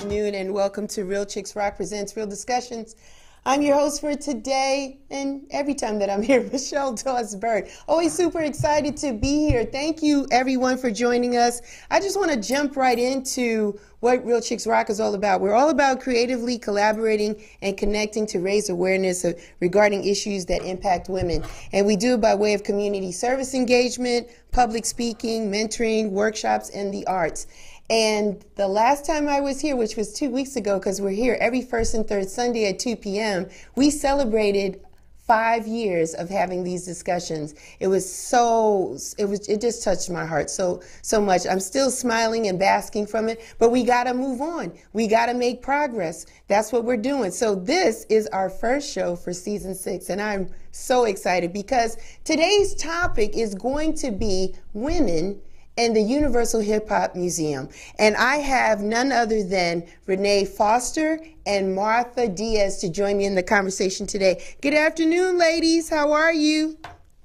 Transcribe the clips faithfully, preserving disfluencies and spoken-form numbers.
afternoon, and welcome to Real Chicks Rock Presents Real Discussions. I'm your host for today, and every time that I'm here, Michelle Dawes Bird. Always super excited to be here. Thank you, everyone, for joining us. I just want to jump right into what Real Chicks Rock is all about. We're all about creatively collaborating and connecting to raise awareness of, regarding issues that impact women. And we do it by way of community service engagement, public speaking, mentoring, workshops, and the arts. And the last time I was here, which was two weeks ago, because we're here every first and third Sunday at two p m, we celebrated five years of having these discussions. It was so, it was, it just touched my heart so, so much. I'm still smiling and basking from it, but we got to move on. We got to make progress. That's what we're doing. So this is our first show for season six, and I'm so excited because today's topic is going to be women and the Universal Hip Hop Museum. And I have none other than Renee Foster and Martha Diaz to join me in the conversation today. Good afternoon, ladies. How are you?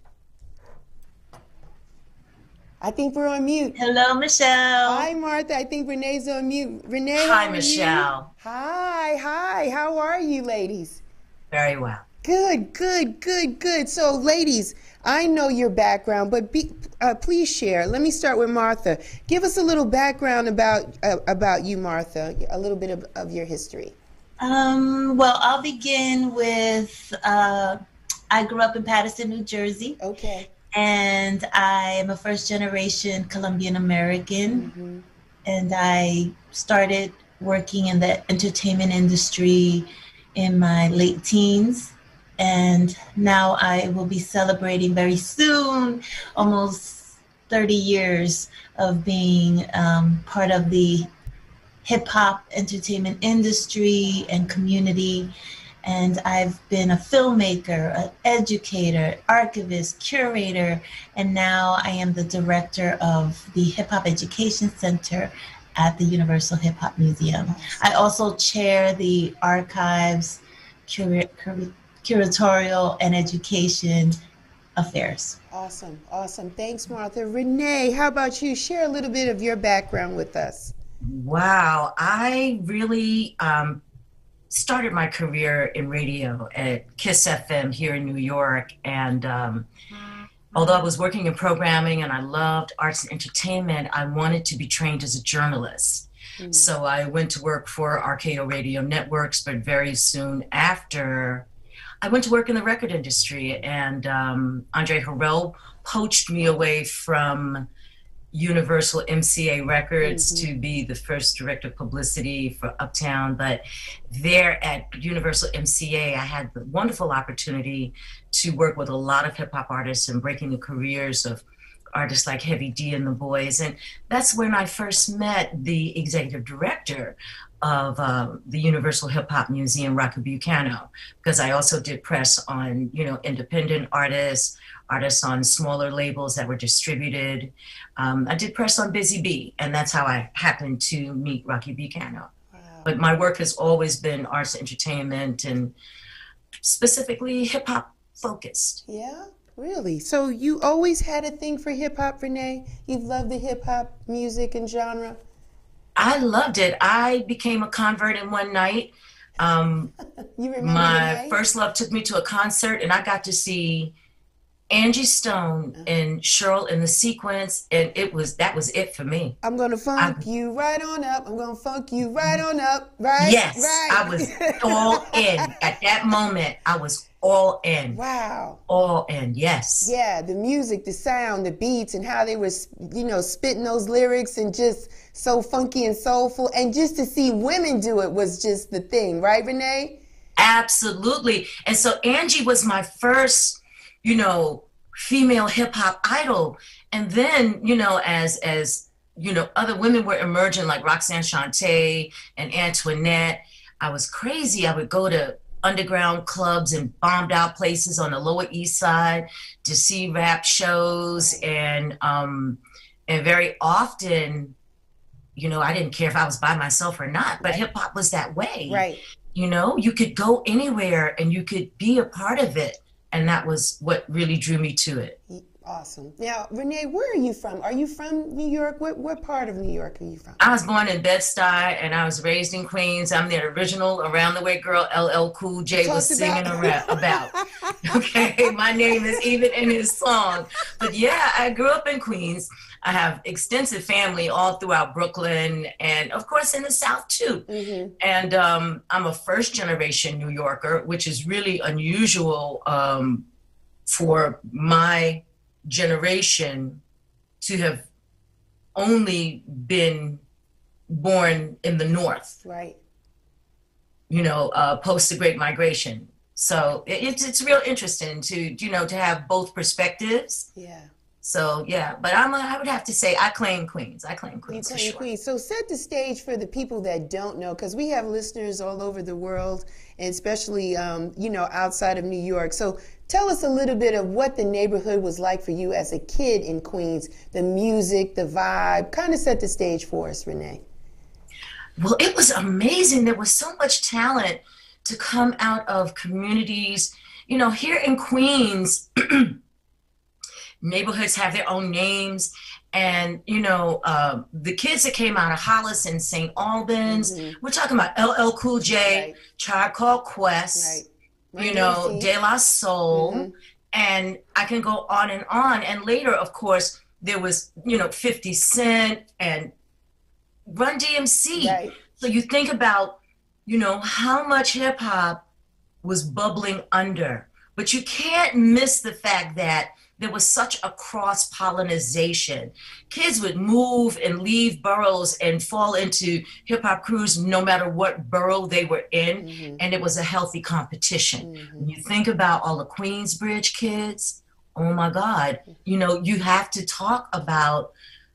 I think we're on mute. Hello, Michelle. Hi, Martha. I think Renee's on mute. Renee, hi, how are Michelle. You? Hi, hi. How are you, ladies? Very well. Good, good, good, good. So, ladies, I know your background, but be, uh, please share. Let me start with Martha. Give us a little background about uh, about you, Martha, a little bit of, of your history. Um, well, I'll begin with, uh, I grew up in Paterson, New Jersey. Okay. And I am a first generation Colombian American. Mm-hmm. And I started working in the entertainment industry in my late teens. And now I will be celebrating very soon, almost thirty years of being um, part of the hip hop entertainment industry and community. And I've been a filmmaker, an educator, archivist, curator, and now I am the director of the Hip Hop Education Center at the Universal Hip Hop Museum. I also chair the archives, cura- cura- curatorial and education affairs. Awesome, awesome. Thanks, Martha. Renee, how about you? Share a little bit of your background with us. Wow, I really um, started my career in radio at KISS F M here in New York. And um, although I was working in programming and I loved arts and entertainment, I wanted to be trained as a journalist. Mm. So I went to work for R K O Radio Networks, but very soon after, I went to work in the record industry, and um, Andre Harrell poached me away from Universal M C A Records mm-hmm. to be the first director of publicity for Uptown. But there at Universal M C A, I had the wonderful opportunity to work with a lot of hip hop artists and breaking the careers of artists like Heavy D and the Boys. And that's when I first met the executive director of uh, the Universal Hip Hop Museum, Rocky Bucano, because I also did press on, you know, independent artists, artists on smaller labels that were distributed. Um, I did press on Busy Bee, and that's how I happened to meet Rocky Bucano. Wow. But my work has always been arts, entertainment, and specifically hip hop focused. Yeah, really? So you always had a thing for hip hop, Renee? You've loved the hip hop music and genre? I loved it. I became a convert in one night. Um, you remember my first love took me to a concert, and I got to see Angie Stone uh-huh. and Cheryl in the Sequence, and it was that was it for me. I'm gonna funk I, you right on up. I'm gonna funk you right on up. Right? Yes, right. I was all in at that moment. I was all in. Wow. All in. Yes. Yeah, the music, the sound, the beats, and how they were, you know, spitting those lyrics and just so funky and soulful, and just to see women do it was just the thing, right, Renee? Absolutely. And so Angie was my first, you know, female hip hop idol. And then, you know, as, as, you know, other women were emerging like Roxanne Shante and Antoinette, I was crazy. I would go to underground clubs and bombed out places on the Lower East Side to see rap shows. And, um, and very often, you know, I didn't care if I was by myself or not, but hip hop was that way. Right. You know, you could go anywhere and you could be a part of it. And that was what really drew me to it. Awesome. Now, Renee, where are you from? Are you from New York? What, what part of New York are you from? I was born in Bed-Stuy and I was raised in Queens. I'm the original Around the Way girl L L Cool J was singing around, about. Okay, my name is even in his song. But yeah, I grew up in Queens. I have extensive family all throughout Brooklyn and of course in the South too. Mm-hmm. And um, I'm a first generation New Yorker, which is really unusual um, for my generation to have only been born in the North, right? You know, uh, post the Great Migration. So it, it's it's real interesting to you know to have both perspectives. Yeah. So yeah, but I'm a, I would have to say I claim Queens. I claim Queens. You claim for sure. Queens. So set the stage for the people that don't know, because we have listeners all over the world, and especially um, you know outside of New York. So tell us a little bit of what the neighborhood was like for you as a kid in Queens. The music, the vibe. Kind of set the stage for us, Renee. Well, it was amazing. There was so much talent to come out of communities. You know, here in Queens. Neighborhoods have their own names, and you know uh, the kids that came out of Hollis and Saint Albans. Mm-hmm. We're talking about L L Cool J, right. Tribe Called Quest, right. you know, De La Soul, mm-hmm. and I can go on and on. And later, of course, there was you know fifty Cent and Run D M C. Right. So you think about you know how much hip hop was bubbling under, but you can't miss the fact that there was such a cross-pollination. Kids would move and leave boroughs and fall into hip-hop crews no matter what borough they were in, mm-hmm. and it was a healthy competition. Mm-hmm. When you think about all the Queensbridge kids, oh my God, you know, you have to talk about,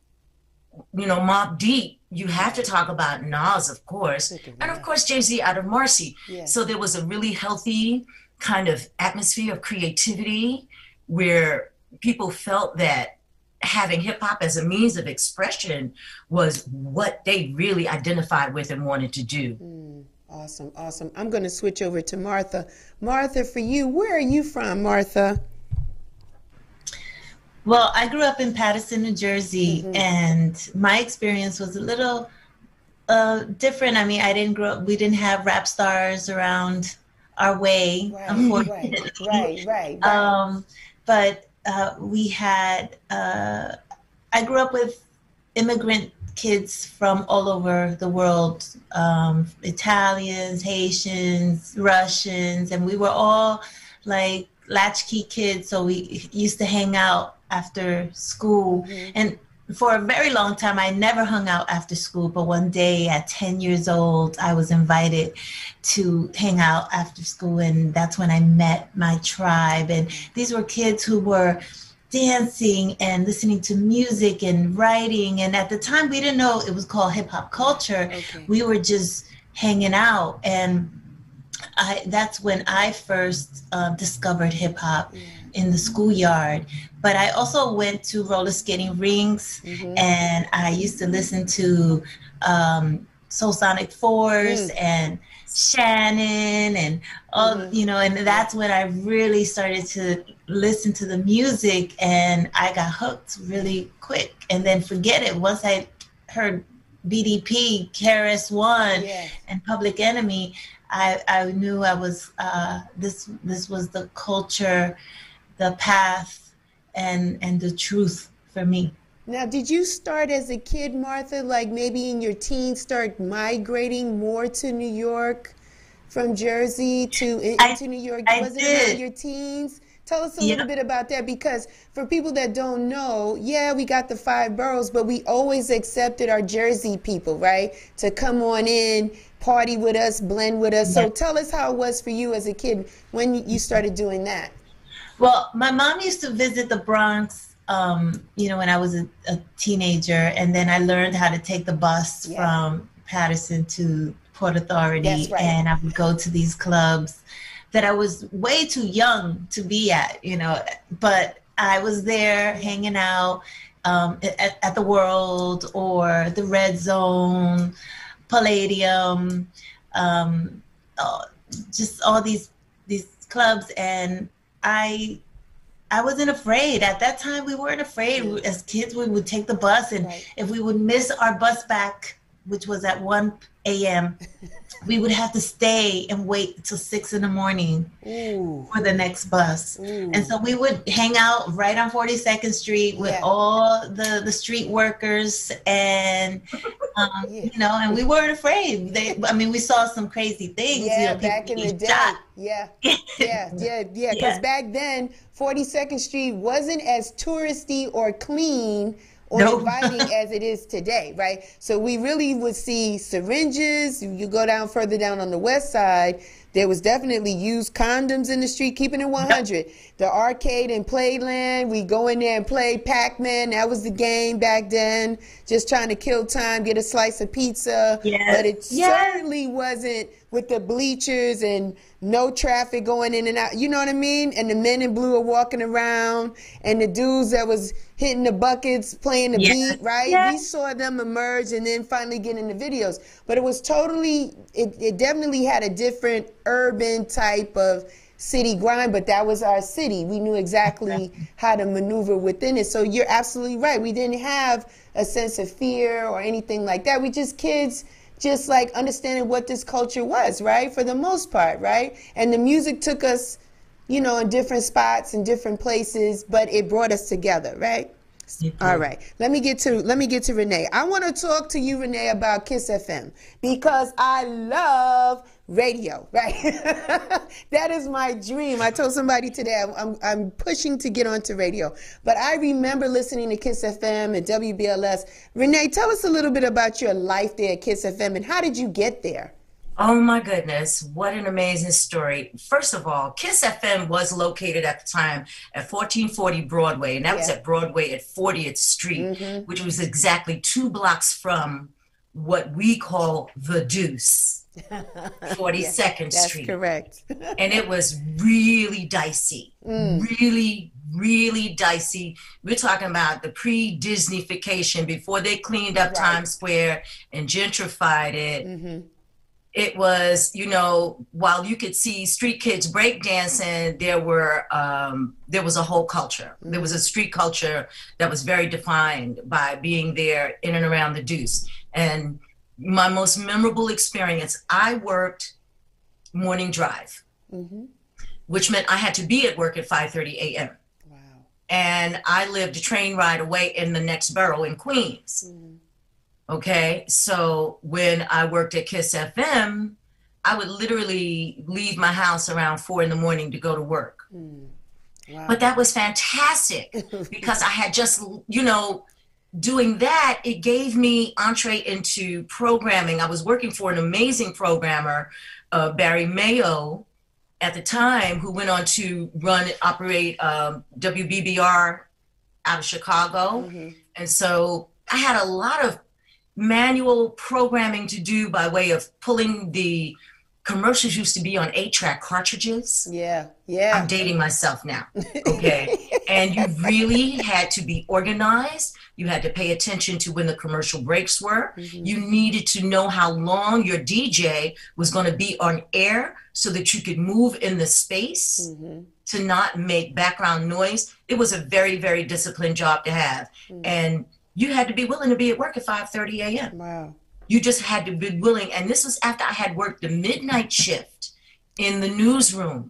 you know, Mobb Deep. You have to talk about Nas, of course, and of course Jay-Z out of Marcy. Yeah. So there was a really healthy kind of atmosphere of creativity where people felt that having hip hop as a means of expression was what they really identified with and wanted to do. Mm, awesome, awesome. I'm going to switch over to Martha. Martha, for you, where are you from, Martha? Well, I grew up in Paterson, New Jersey, mm-hmm. and my experience was a little uh, different. I mean, I didn't grow up, we didn't have rap stars around our way, right, unfortunately. Right, right, right. right. Um, but uh, we had, uh, I grew up with immigrant kids from all over the world, um, Italians, Haitians, Russians, and we were all like latchkey kids. So we used to hang out after school. Mm-hmm. And for a very long time, I never hung out after school, but one day at ten years old, I was invited to hang out after school, and that's when I met my tribe. And these were kids who were dancing and listening to music and writing, and at the time, we didn't know it was called hip-hop culture. Okay. We were just hanging out, and I, that's when I first uh, discovered hip-hop. Yeah. In the schoolyard. But I also went to roller skating rinks, mm-hmm. and I used to listen to um, Soul Sonic Force mm. and Shannon and all, mm-hmm. you know, and that's when I really started to listen to the music, and I got hooked really quick and then forget it. Once I heard B D P, K R S One, yeah. and Public Enemy, I, I knew I was, uh, this, this was the culture, the path, and and the truth for me. Now, did you start as a kid, Martha, like maybe in your teens, start migrating more to New York from Jersey to into I, New York? I Was it did. around your teens? Tell us a yeah. little bit about that, because for people that don't know, yeah, we got the five boroughs, but we always accepted our Jersey people, right, to come on in, party with us, blend with us. Yeah. So tell us how it was for you as a kid when you started doing that. Well, my mom used to visit the Bronx, um, you know, when I was a, a teenager, and then I learned how to take the bus yeah. from Paterson to Port Authority, That's right. and I would go to these clubs that I was way too young to be at, you know, but I was there hanging out um, at, at the World or the Red Zone, Palladium, um, uh, just all these these clubs, and I I wasn't afraid. At that time, we weren't afraid. We- As kids, we would take the bus, and Right. if we would miss our bus back, which was at one a m, we would have to stay and wait till six in the morning Ooh. for the next bus. Ooh. And so we would hang out right on forty-second Street with Yeah. all the, the street workers, and um, Yeah. you know, and we weren't afraid. They, I mean, we saw some crazy things. Yeah, you know, people back in the getting day. shot. Yeah, yeah, yeah, yeah. Because Yeah. back then, forty-second Street wasn't as touristy or clean or No. inviting as it is today, right? So we really would see syringes. You go down further down on the west side, there was definitely used condoms in the street, keeping it one hundred. The arcade and playland, we go in there and play Pac-Man. That was the game back then. Just trying to kill time, get a slice of pizza. Yes. But it Yes. certainly wasn't with the bleachers and no traffic going in and out. You know what I mean? And the men in blue are walking around, and the dudes that was hitting the buckets, playing the Yes. beat, right? Yes. We saw them emerge and then finally get in the videos. But it was totally, it, it definitely had a different urban type of city grind, but that was our city. We knew exactly how to maneuver within it. So you're absolutely right. We didn't have a sense of fear or anything like that. We just kids just like understanding what this culture was, right? For the most part, right? And the music took us, you know, in different spots and different places, but it brought us together, right? All right. Let me get to let me get to Renee. I want to talk to you, Renee, about Kiss F M because I love radio, right? That is my dream. I told somebody today I'm, I'm I'm pushing to get onto radio, but I remember listening to Kiss F M and W B L S. Renee, tell us a little bit about your life there at Kiss F M and how did you get there? Oh my goodness, what an amazing story. First of all, Kiss F M was located at the time at fourteen forty Broadway, and that was Yeah. at Broadway at fortieth Street, Mhm. which was exactly two blocks from what we call the Deuce, forty-second That's Street. correct. And it was really dicey, really, really dicey. We're talking about the pre-Disneyfication, before they cleaned up Right. Times Square and gentrified it. Mhm. It was, you know, while you could see street kids breakdancing, there were um, there was a whole culture. There was a street culture that was very defined by being there in and around the Deuce. And my most memorable experience, I worked morning drive, Mhm. which meant I had to be at work at five thirty a m Wow. And I lived a train ride away in the next borough in Queens. Mhm. Okay, so when I worked at Kiss F M, I would literally leave my house around four in the morning to go to work. Mm. Wow. But that was fantastic because I had just, you know, doing that, it gave me entree into programming. I was working for an amazing programmer, uh, Barry Mayo, at the time, who went on to run, operate um, W B B R out of Chicago. Mhm. And so I had a lot of manual programming to do by way of pulling the commercials used to be on eight track cartridges. Yeah, yeah. I'm dating myself now, okay? And you really had to be organized. You had to pay attention to when the commercial breaks were. Mhm. You needed to know how long your D J was going to be on air so that you could move in the space Mhm. to not make background noise. It was a very, very disciplined job to have. Mm. And you had to be willing to be at work at five thirty a m Wow. You just had to be willing. And this was after I had worked the midnight shift in the newsroom.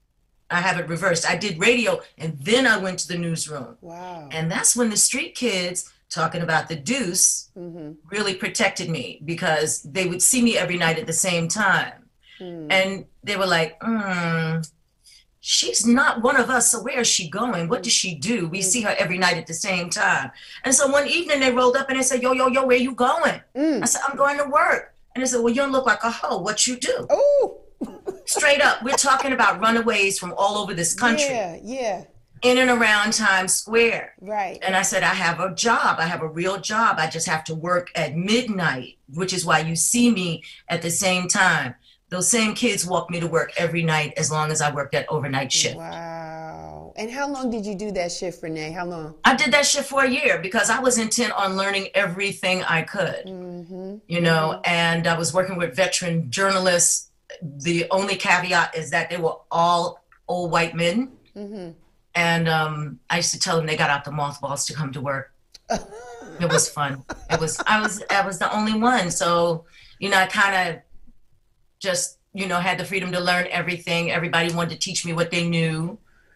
I have it reversed. I did radio and then I went to the newsroom. Wow. And that's when the street kids, talking about the Deuce, Mhm. really protected me because they would see me every night at the same time. Mm. And they were like, mm, she's not one of us, so where is she going? What does she do? We see her every night at the same time. And so one evening they rolled up and they said, yo, yo, yo, where you going? Mm. I said, I'm going to work. And they said, well, you don't look like a hoe. What you do? Oh. Straight up, we're talking about runaways from all over this country, Yeah, yeah. in and around Times Square. Right. And I said, I have a job. I have a real job. I just have to work at midnight, which is why you see me at the same time. Those same kids walk me to work every night as long as I worked that overnight shift. Wow. And how long did you do that shift, Renee? How long? I did that shift for a year because I was intent on learning everything I could, Mm-hmm. you know, and I was working with veteran journalists. The only caveat is that they were all old white men. Mm-hmm. And um, I used to tell them they got out the mothballs to come to work. It was fun. It was, I was, I was the only one. So, you know, I kind of just, you know, had the freedom to learn everything. Everybody wanted to teach me what they knew.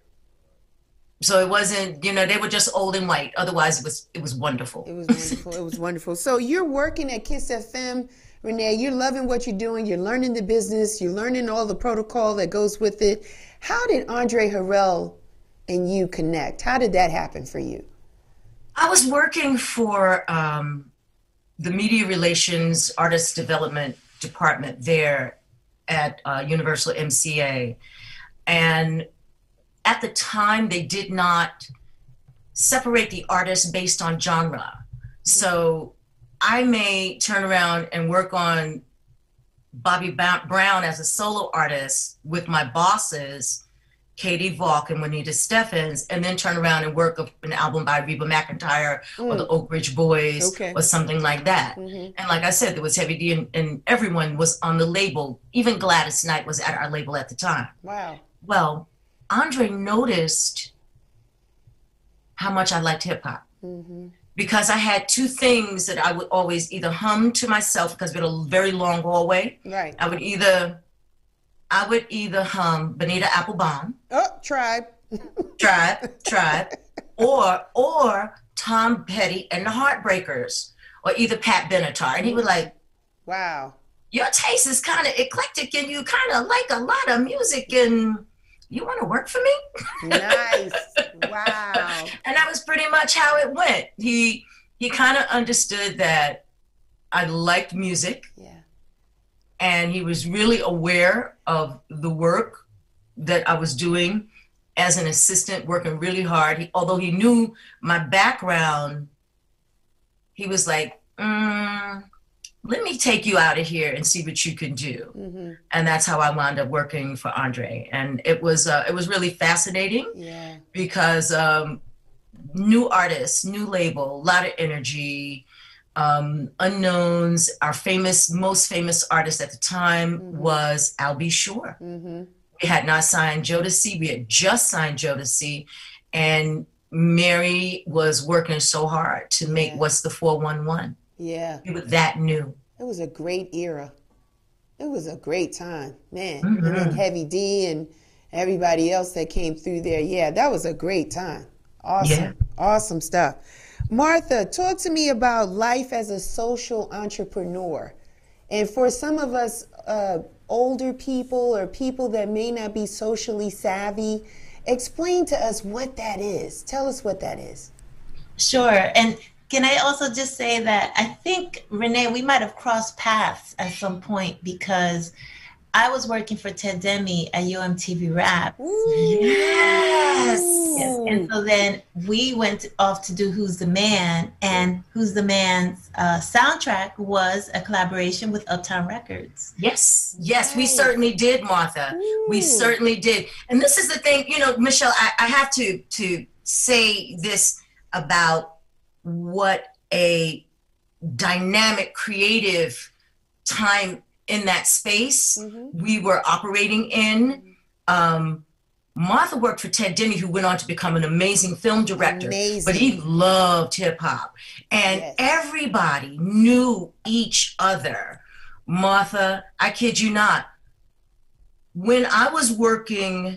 So it wasn't, you know, they were just old and white. Otherwise, it was, it was wonderful. It was wonderful. It was wonderful. So you're working at Kiss F M, Renee. You're loving what you're doing. You're learning the business. You're learning all the protocol that goes with it. How did Andre Harrell and you connect? How did that happen for you? I was working for um, the Media Relations Artist Development Department there at uh, Universal M C A. And at the time, they did not separate the artists based on genre. So I may turn around and work on Bobby Brown as a solo artist with my bosses, Katie Valk and Juanita Steffens, and then turn around and work an album by Reba McEntire mm. or the Oak Ridge Boys okay. or something like that. Mm-hmm. And like I said, there was Heavy D and, and everyone was on the label. Even Gladys Knight was at our label at the time. Wow. Well, Andre noticed how much I liked hip hop mm-hmm. because I had two things that I would always either hum to myself because we had a very long hallway. Right. I would either I would either hum Bonita Applebum. Oh, Tribe. Tribe, Tribe. Or or Tom Petty and the Heartbreakers. Or either Pat Benatar. And he was like, wow. Your taste is kind of eclectic and you kind of like a lot of music and you want to work for me? Nice. Wow. And that was pretty much how it went. He he kind of understood that I liked music. Yeah. And he was really aware of the work that I was doing as an assistant, working really hard. He, although he knew my background, he was like, mm, let me take you out of here and see what you can do. Mm-hmm. And that's how I wound up working for Andre. And it was uh, it was really fascinating yeah. because um, new artists, new label, a lot of energy, um, unknowns. Our famous, most famous artist at the time mm-hmm. was Al B. Sure. Mm-hmm. We had not signed Jodeci. We had just signed Jodeci. And Mary was working so hard to make yeah. What's the four one one. Yeah. It was that new. It was a great era. It was a great time, man. Mm-hmm. And then Heavy D and everybody else that came through there. Yeah, that was a great time. Awesome. Yeah. Awesome stuff. Martha, talk to me about life as a social entrepreneur. And for some of us uh, older people or people that may not be socially savvy, explain to us what that is. Tell us what that is. Sure. And can I also just say that I think, Renee, we might have crossed paths at some point because I was working for Ted Demme at U M T V Rap. Yes. yes. And so then we went off to do Who's the Man, and Who's the Man's uh, soundtrack was a collaboration with Uptown Records. Yes. Yes, we certainly did, Martha. Ooh. We certainly did. And this is the thing, you know, Michelle, I, I have to, to say this about what a dynamic, creative time in that space mm-hmm. we were operating in. Um, Martha worked for Ted Demme, who went on to become an amazing film director, amazing. But he loved hip hop. And yes. everybody knew each other. Martha, I kid you not, when I was working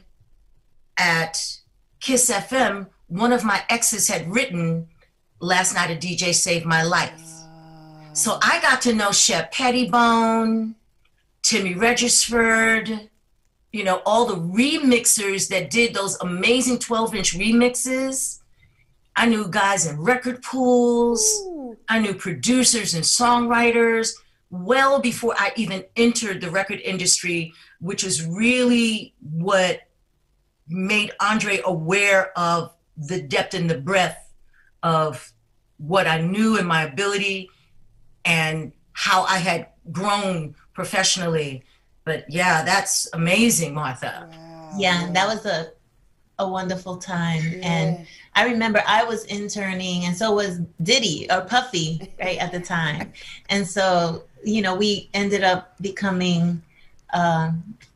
at Kiss F M, one of my exes had written, Last Night a D J Saved My Life. Uh, so I got to know Shep Pettibone, Timmy Regisford, you know, all the remixers that did those amazing twelve inch remixes. I knew guys in record pools. Ooh. I knew producers and songwriters well before I even entered the record industry, which was really what made Andre aware of the depth and the breadth of what I knew and my ability and how I had grown professionally. But yeah, that's amazing, Martha. Wow. Yeah, that was a a wonderful time. Yeah. And I remember I was interning and so was Diddy or Puffy, right, at the time. And so, you know, we ended up becoming um,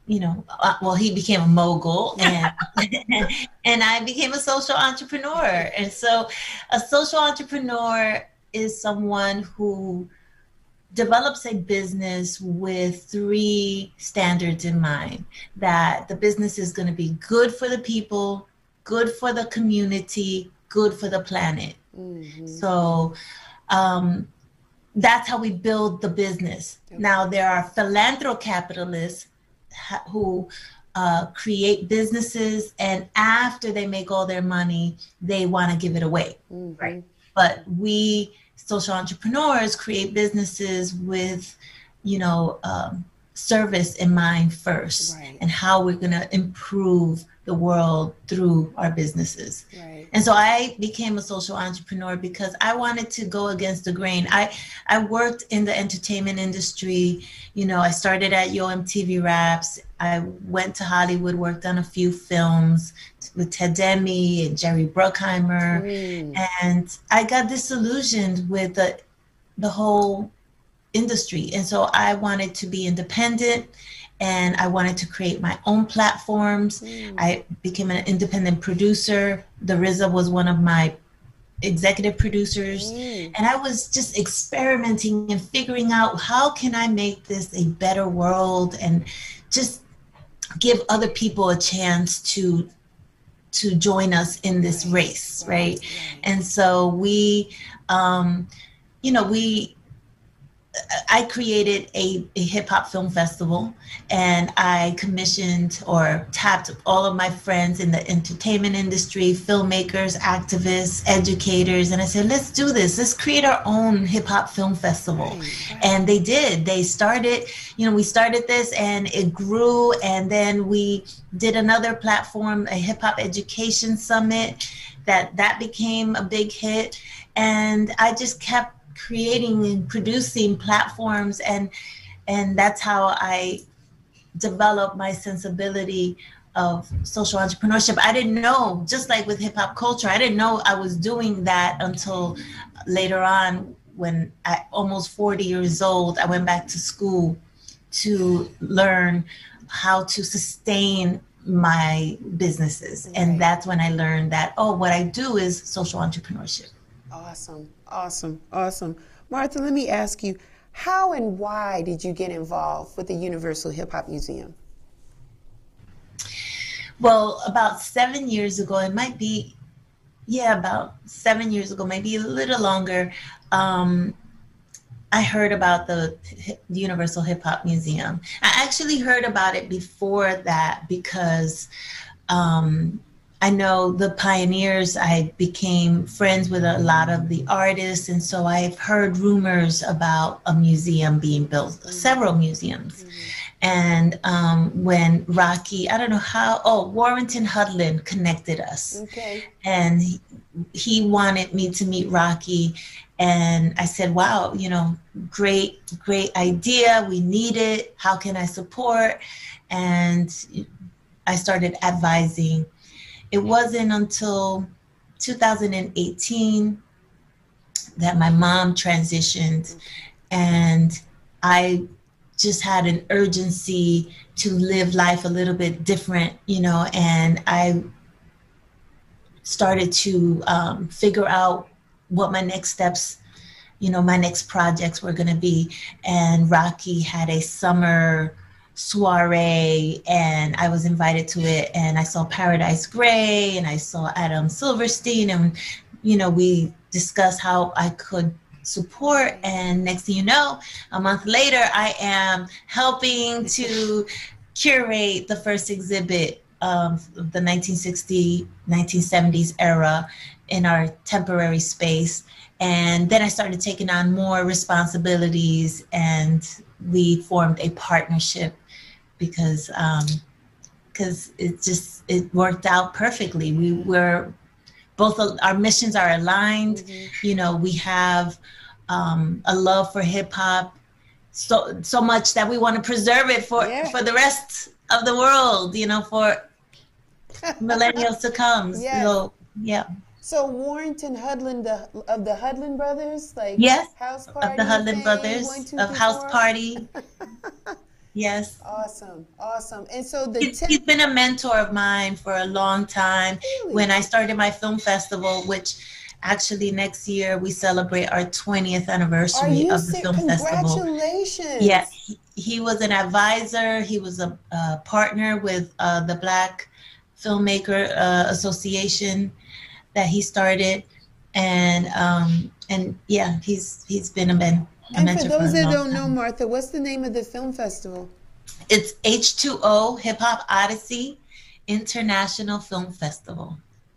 you know, uh, well, he became a mogul, and and I became a social entrepreneur. And so, a social entrepreneur is someone who develops a business with three standards in mind: that the business is going to be good for the people, good for the community, good for the planet. Mm-hmm. So um, that's how we build the business. Okay. Now, there are philanthrocapitalists who uh, create businesses, and after they make all their money, they want to give it away. Mm-hmm. Right? But we social entrepreneurs create businesses with, you know, um, service in mind first, right. and how we're going to improve the world through our businesses. Right. And so I became a social entrepreneur because I wanted to go against the grain. I, I worked in the entertainment industry. You know, I started at Yo M T V Raps. I went to Hollywood, worked on a few films with Ted Demme and Jerry Bruckheimer. Mm. And I got disillusioned with the, the whole industry. And so I wanted to be independent, and I wanted to create my own platforms. Mm. I became an independent producer. The R Z A was one of my executive producers. Mm. And I was just experimenting and figuring out, how can I make this a better world and just give other people a chance to to join us in this right. race, right? right? right. And so we, um, you know, we, I created a, a hip hop film festival, and I commissioned or tapped all of my friends in the entertainment industry, filmmakers, activists, educators. And I said, let's do this. Let's create our own hip hop film festival. Right, right. And they did. They started, you know, we started this and it grew. And then we did another platform, a hip hop education summit, that that became a big hit. And I just kept creating and producing platforms, and and that's how I developed my sensibility of social entrepreneurship. I didn't know, just like with hip hop culture, I didn't know I was doing that until later on, when at almost forty years old, I went back to school to learn how to sustain my businesses. Right. And that's when I learned that, oh, what I do is social entrepreneurship. Awesome, awesome, awesome. Martha, let me ask you, how and why did you get involved with the Universal Hip Hop Museum? Well, about seven years ago, it might be, yeah, about seven years ago, maybe a little longer, um, I heard about the Universal Hip Hop Museum. I actually heard about it before that because um, I know the pioneers. I became friends with a lot of the artists, and so I've heard rumors about a museum being built, mm-hmm. several museums. Mm-hmm. And um, when Rocky, I don't know how, oh, Warrington Hudlin connected us. Okay. And he, he wanted me to meet Rocky. And I said, wow, you know, great, great idea. We need it. How can I support? And I started advising. It wasn't until two thousand eighteen that my mom transitioned, and I just had an urgency to live life a little bit different, you know, and I started to um, figure out what my next steps, you know, my next projects were going to be. And Rocky had a summer soiree, and I was invited to it, and I saw Paradise Gray, and I saw Adam Silverstein, and, you know, we discussed how I could support. And next thing you know, a month later, I am helping to curate the first exhibit of the nineteen sixties, nineteen seventies era in our temporary space. And then I started taking on more responsibilities, and we formed a partnership because um, because it just, it worked out perfectly. We were, both of our missions are aligned. Mm-hmm. You know, we have um, a love for hip hop, so so much that we want to preserve it for, yeah. for the rest of the world, you know, for millennials to come. Yes. So, yeah. So Warrington Hudlin, the of the Hudlin brothers, like yes, House Party, of the Hudlin fame, brothers one, two, of three, House four. Party. Yes. Awesome, awesome. And so the He's, te- he's been a mentor of mine for a long time. Really? When I started my film festival, which actually next year we celebrate our twentieth Are anniversary you of the ser- film festival. Congratulations. Yeah, he, he was an advisor. He was a, a partner with uh, the Black Filmmaker uh, Association that he started, and um, and yeah, he's he's been a, men, a And mentor for for those a that long don't know, time. Martha, what's the name of the film festival? It's H two O Hip Hop Odyssey International Film Festival.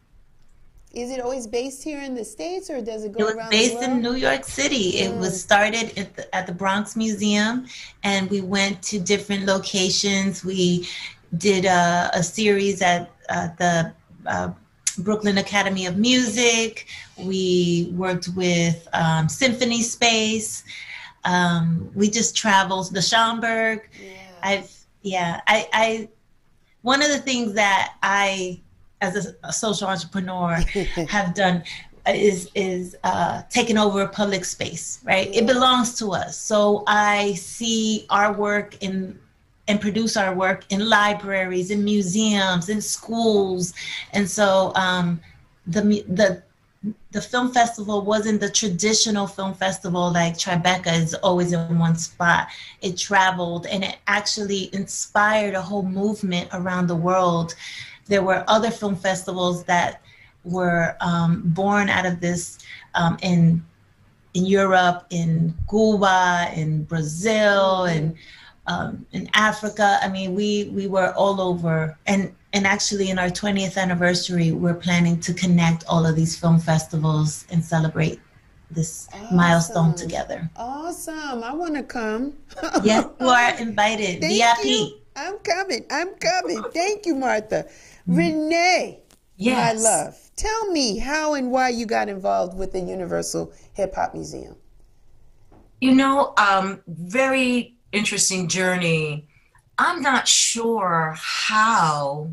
Is it always based here in the States, or does it It go was around based the in world? New York City. It was Mm. started at the, at the Bronx Museum, and we went to different locations. We did a, a series at uh, the uh, Brooklyn Academy of Music. We worked with um, Symphony Space. Um, we just traveled the Schomburg. Yeah. I've yeah. I, I one of the things that I, as a, a social entrepreneur, have done is is uh, taking over a public space. Right, Yeah. it belongs to us. So I see our work in and produce our work in libraries, in museums, in schools, and so um, the the the film festival wasn't the traditional film festival like Tribeca is always in one spot. It traveled and it actually inspired a whole movement around the world. There were other film festivals that were um, born out of this um, in in Europe, in Cuba, in Brazil, Mhm. and um, in Africa. I mean, we we were all over, and and actually in our twentieth anniversary, we're planning to connect all of these film festivals and celebrate this milestone Awesome. together. Awesome. I want to come. Yes, you are invited. Thank V I P. you. I'm coming. I'm coming. Thank you, Martha. Renee, my Yes. love, tell me how and why you got involved with the Universal Hip Hop Museum. You know, um, very interesting journey. I'm not sure how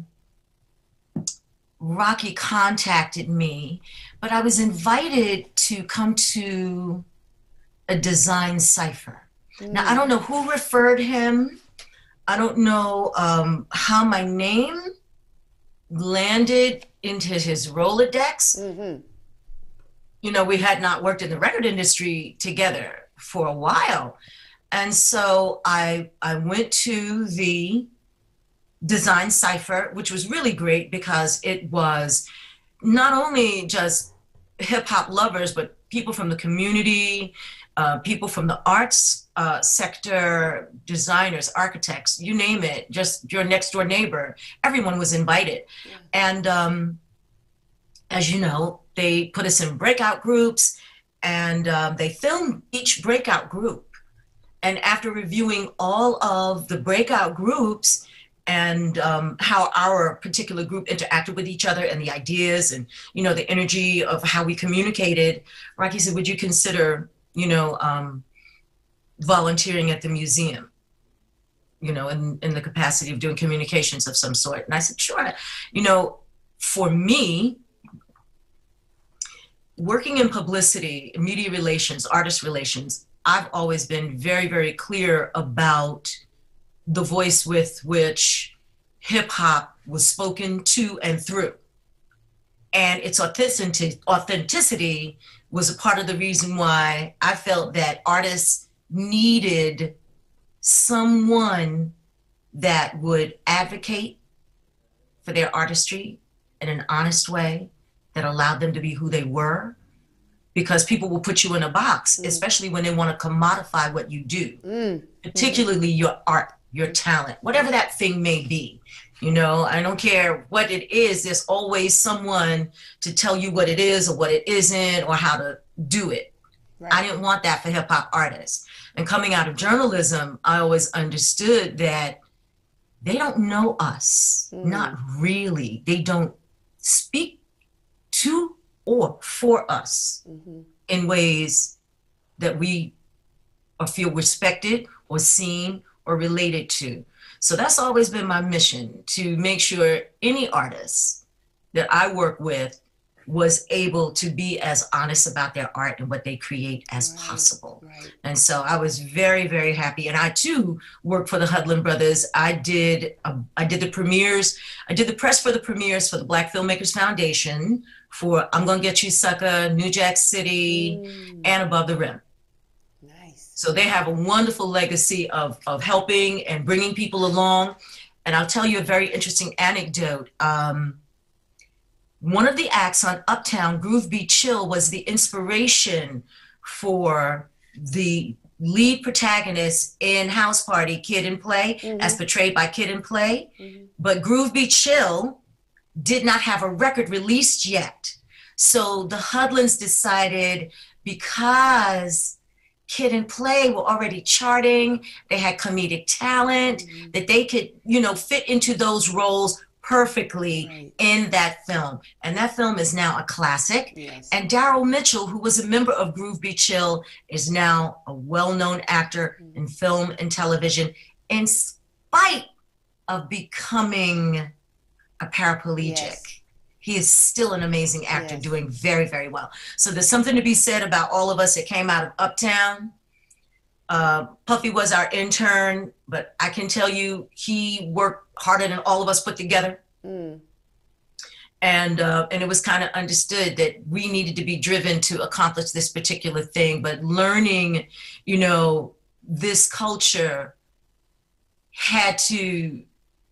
Rocky contacted me, but I was invited to come to a design cipher. Now, I don't know who referred him. I don't know um, how my name landed into his Rolodex. Mm-hmm. You know, we had not worked in the record industry together for a while. And so I I went to the design cipher, which was really great because it was not only just hip hop lovers, but people from the community, uh, people from the arts uh, sector, designers, architects, you name it, just your next door neighbor, everyone was invited. Yeah. And um, as you know, they put us in breakout groups and um, they filmed each breakout group. And after reviewing all of the breakout groups and um, how our particular group interacted with each other and the ideas and, you know, the energy of how we communicated, Rocky said, would you consider, you know, um, volunteering at the museum, you know, in, in the capacity of doing communications of some sort? And I said, sure. You know, for me, working in publicity, media relations, artist relations, I've always been very, very clear about the voice with which hip hop was spoken to and through. And its authenticity, authenticity was a part of the reason why I felt that artists needed someone that would advocate for their artistry in an honest way that allowed them to be who they were. Because people will put you in a box, mm. especially when they want to commodify what you do, mm. particularly your art, your talent, whatever that thing may be. You know, I don't care what it is, there's always someone to tell you what it is or what it isn't or how to do it. Right. I didn't want that for hip hop artists. And coming out of journalism, I always understood that they don't know us, mm. not really. They don't speak to or for us mm-hmm. in ways that we or feel respected or seen or related to. So that's always been my mission, to make sure any artist that I work with was able to be as honest about their art and what they create as Right, possible. right. And so I was very, very happy. And I too worked for the Hudlin Brothers. I did, uh, I did the premieres. I did the press for the premieres for the Black Filmmakers Foundation for I'm Gonna Get You Sucker, New Jack City, Mm, and Above the Rim. nice. So they have a wonderful legacy of, of helping and bringing people along. And I'll tell you a very interesting anecdote. Um, one of the acts on Uptown, Groove Beat Chill, was the inspiration for the lead protagonist in House Party, Kid and Play, Mhm. as portrayed by Kid and Play. Mhm. But Groove Beat Chill did not have a record released yet. So the Hudlins decided, because Kid and Play were already charting, they had comedic talent, Mhm. that they could, you know, fit into those roles perfectly Right. in that film. And that film is now a classic. Yes. And Daryl Mitchell, who was a member of Groove Beat Chill, is now a well-known actor in film and television, in spite of becoming a paraplegic. Yes. He is still an amazing actor, Yes. doing very, very well. So there's something to be said about all of us that came out of Uptown. Uh, Puffy was our intern, but I can tell you he worked harder than all of us put together. Mm. And uh, and it was kind of understood that we needed to be driven to accomplish this particular thing. But learning, you know, this culture had to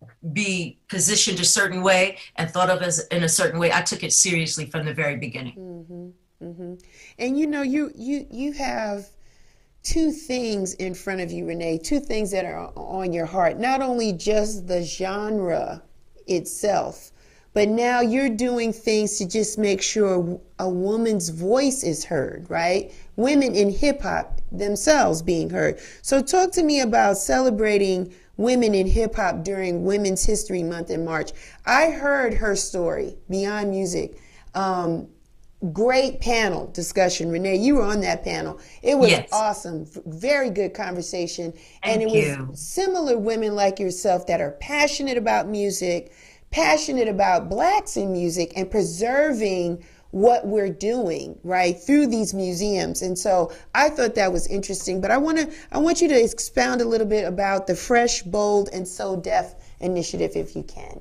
be positioned a certain way and thought of as in a certain way. I took it seriously from the very beginning. Mm-hmm, mm-hmm. And you know, you you you have two things in front of you, Renee, two things that are on your heart. Not only just the genre itself, but now you're doing things to just make sure a woman's voice is heard, right? Women in hip hop themselves being heard. So talk to me about celebrating women in hip hop during Women's History Month in March. I heard her story, Beyond Music. Um, great panel discussion. Renee, you were on that panel. It was Yes. awesome. Very good conversation. and Thank it you. was similar women like yourself that are passionate about music, passionate about blacks in music, and preserving what we're doing, right, through these museums. And so I thought that was interesting. But I want to I want you to expound a little bit about the Fresh, Bold, and So Deaf initiative, if you can.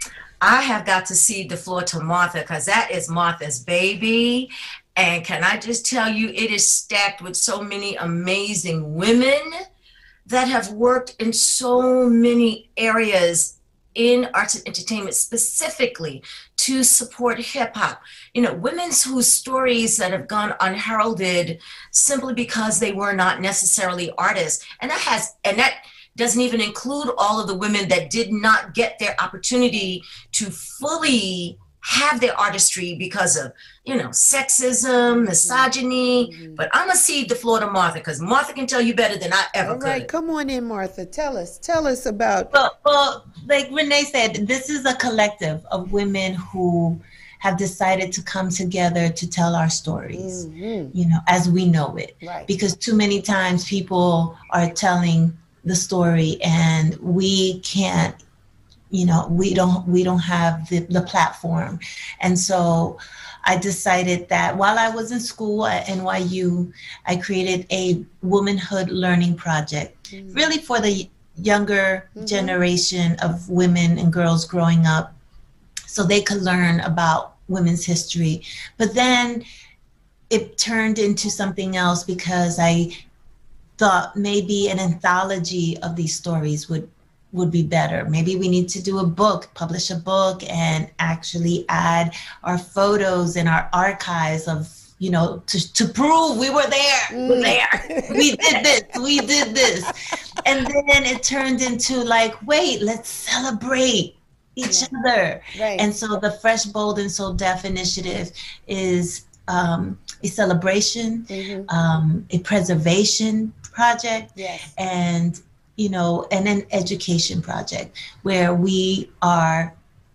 I have got to cede the floor to Martha because that is Martha's baby. And can I just tell you, it is stacked with so many amazing women that have worked in so many areas in arts and entertainment, specifically to support hip hop. You know, women whose stories that have gone unheralded simply because they were not necessarily artists. And that has, and that doesn't even include all of the women that did not get their opportunity to fully have their artistry because of, you know, sexism, misogyny. Mm-hmm. But I'm gonna cede the floor to Martha because Martha can tell you better than I ever All right, could. come on in, Martha. Tell us, tell us about. Well, well, like Renee said, this is a collective of women who have decided to come together to tell our stories, mm-hmm. you know, as we know it. Right. Because too many times people are telling the story and we can't, you know, we don't we don't have the, the platform. And so I decided that while I was in school at N Y U, I created a womanhood learning project, mm-hmm. really for the younger mm-hmm. generation of women and girls growing up, so they could learn about women's history. But then it turned into something else because I thought maybe an anthology of these stories would would be better. Maybe we need to do a book, publish a book, and actually add our photos and our archives of, you know, to, to prove we were there, mm. we're there, we did this, we did this. And then it turned into like, wait, let's celebrate each yeah. other. Right. And so the Fresh, Bold, and So Deaf initiative is um, a celebration, mm-hmm. um, a preservation project, yes. and you know, and an education project where we are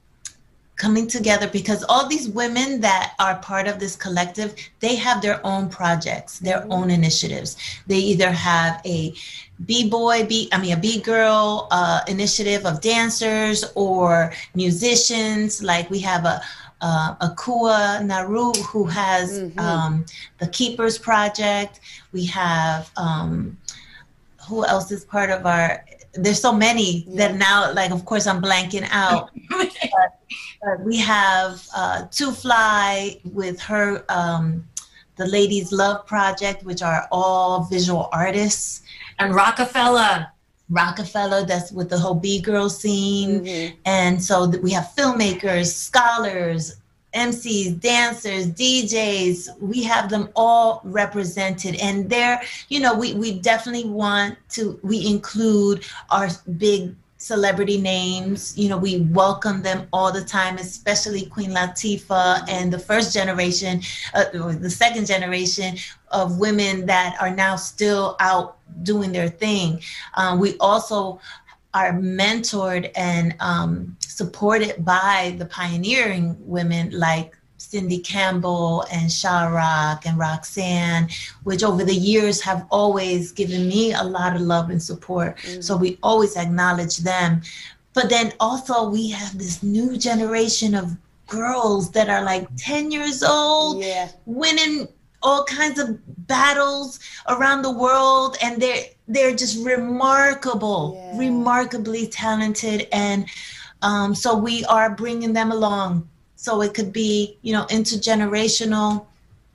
coming together because all these women that are part of this collective, they have their own projects, their mm-hmm. own initiatives. They either have a B-boy, B, I mean a B-girl uh, initiative of dancers or musicians. Like we have a uh, Akua Naru, who has mm-hmm. um, the Keepers Project. We have, um, who else is part of our, there's so many yeah. that now, like, of course, I'm blanking out. but, but we have uh, Two Fly with her, um, the Ladies Love Project, which are all visual artists. And Rockefeller. Rockefeller, that's with the whole B-girl scene. Mm-hmm. And so we have filmmakers, scholars, M Cs, dancers, D Js. We have them all represented. And they're, you know, we, we definitely want to, we include our big celebrity names. You know, we welcome them all the time, especially Queen Latifah and the first generation, uh, or the second generation of women that are now still out doing their thing. Um, we also are mentored and um, supported by the pioneering women like Cindy Campbell and Sha Rock and Roxanne, which over the years have always given me a lot of love and support. Mm-hmm. So we always acknowledge them. But then also we have this new generation of girls that are like ten years old, yeah. winning all kinds of battles around the world, and they're they're just remarkable, yeah. remarkably talented, and um, so we are bringing them along. So it could be, you know, intergenerational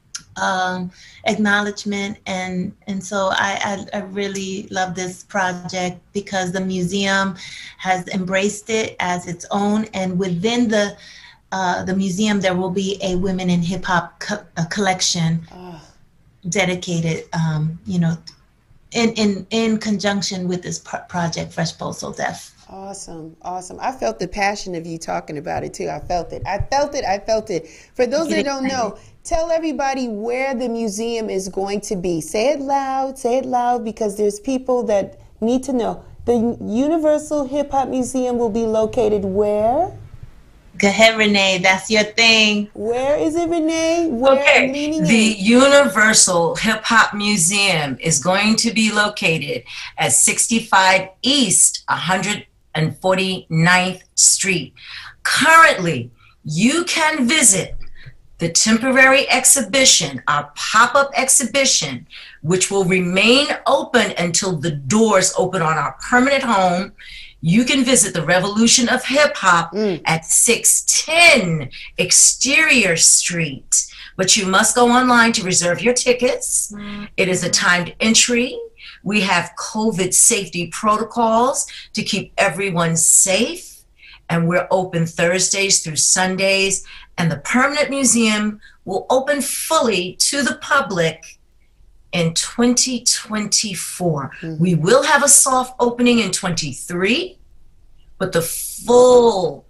um, acknowledgement, and and so I, I I really love this project because the museum has embraced it as its own, and within the Uh, the museum, there will be a women in hip hop co- a collection oh. dedicated, um, you know, in, in, in conjunction with this pro- project, Fresh Pulse So Def. Awesome. Awesome. I felt the passion of you talking about it too. I felt it. I felt it. I felt it. For those that don't know, tell everybody where the museum is going to be. Say it loud. Say it loud, because there's people that need to know. The Universal Hip Hop Museum will be located where? Go ahead, Renee. That's your thing. Where is it, Renee? Where okay. The in? Universal Hip Hop Museum is going to be located at sixty-five East one hundred forty-ninth Street. Currently, you can visit the temporary exhibition, our pop-up exhibition, which will remain open until the doors open on our permanent home. You can visit the Revolution of Hip Hop mm. at six ten Exterior Street, but you must go online to reserve your tickets. Mm. It is a timed entry. We have COVID safety protocols to keep everyone safe, and we're open Thursdays through Sundays, and the permanent museum will open fully to the public in twenty twenty-four. Mm-hmm. We will have a soft opening in twenty-three, but the full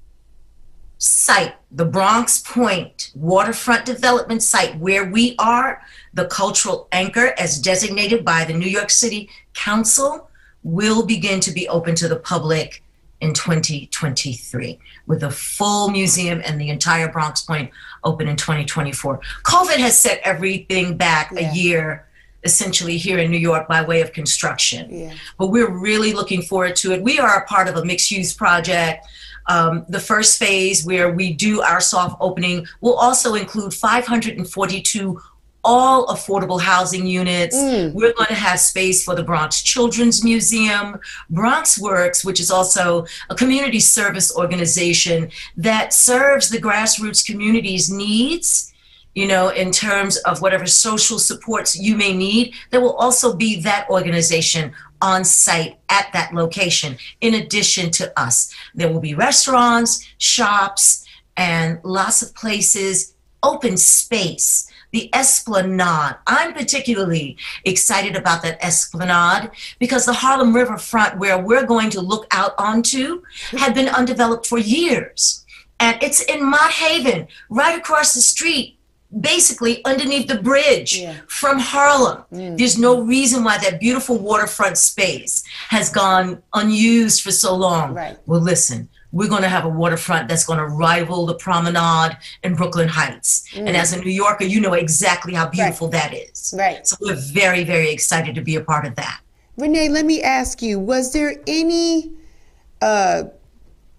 site, the Bronx Point waterfront development site, where we are the cultural anchor as designated by the New York City Council, will begin to be open to the public in twenty twenty-three, with a full museum and the entire Bronx Point open in twenty twenty-four. COVID has set everything back yeah. a year, essentially, here in New York by way of construction. Yeah. But we're really looking forward to it. We are a part of a mixed-use project. Um, the first phase, where we do our soft opening, will also include five hundred forty-two all affordable housing units. Mm. We're going to have space for the Bronx Children's Museum, Bronx Works, which is also a community service organization that serves the grassroots community's needs, you know, in terms of whatever social supports you may need. There will also be that organization on site at that location, in addition to us. There will be restaurants, shops, and lots of places, open space. The Esplanade. I'm particularly excited about that Esplanade because the Harlem Riverfront, where we're going to look out onto, had been undeveloped for years. And it's in Mott Haven, right across the street, basically underneath the bridge yeah. from Harlem. Mm. There's no reason why that beautiful waterfront space has gone unused for so long. Right. Well, listen. We're going to have a waterfront that's going to rival the Promenade in Brooklyn Heights. Mm. And as a New Yorker, you know exactly how beautiful right. that is. Right. So we're very, very excited to be a part of that. Renee, let me ask you, was there any uh,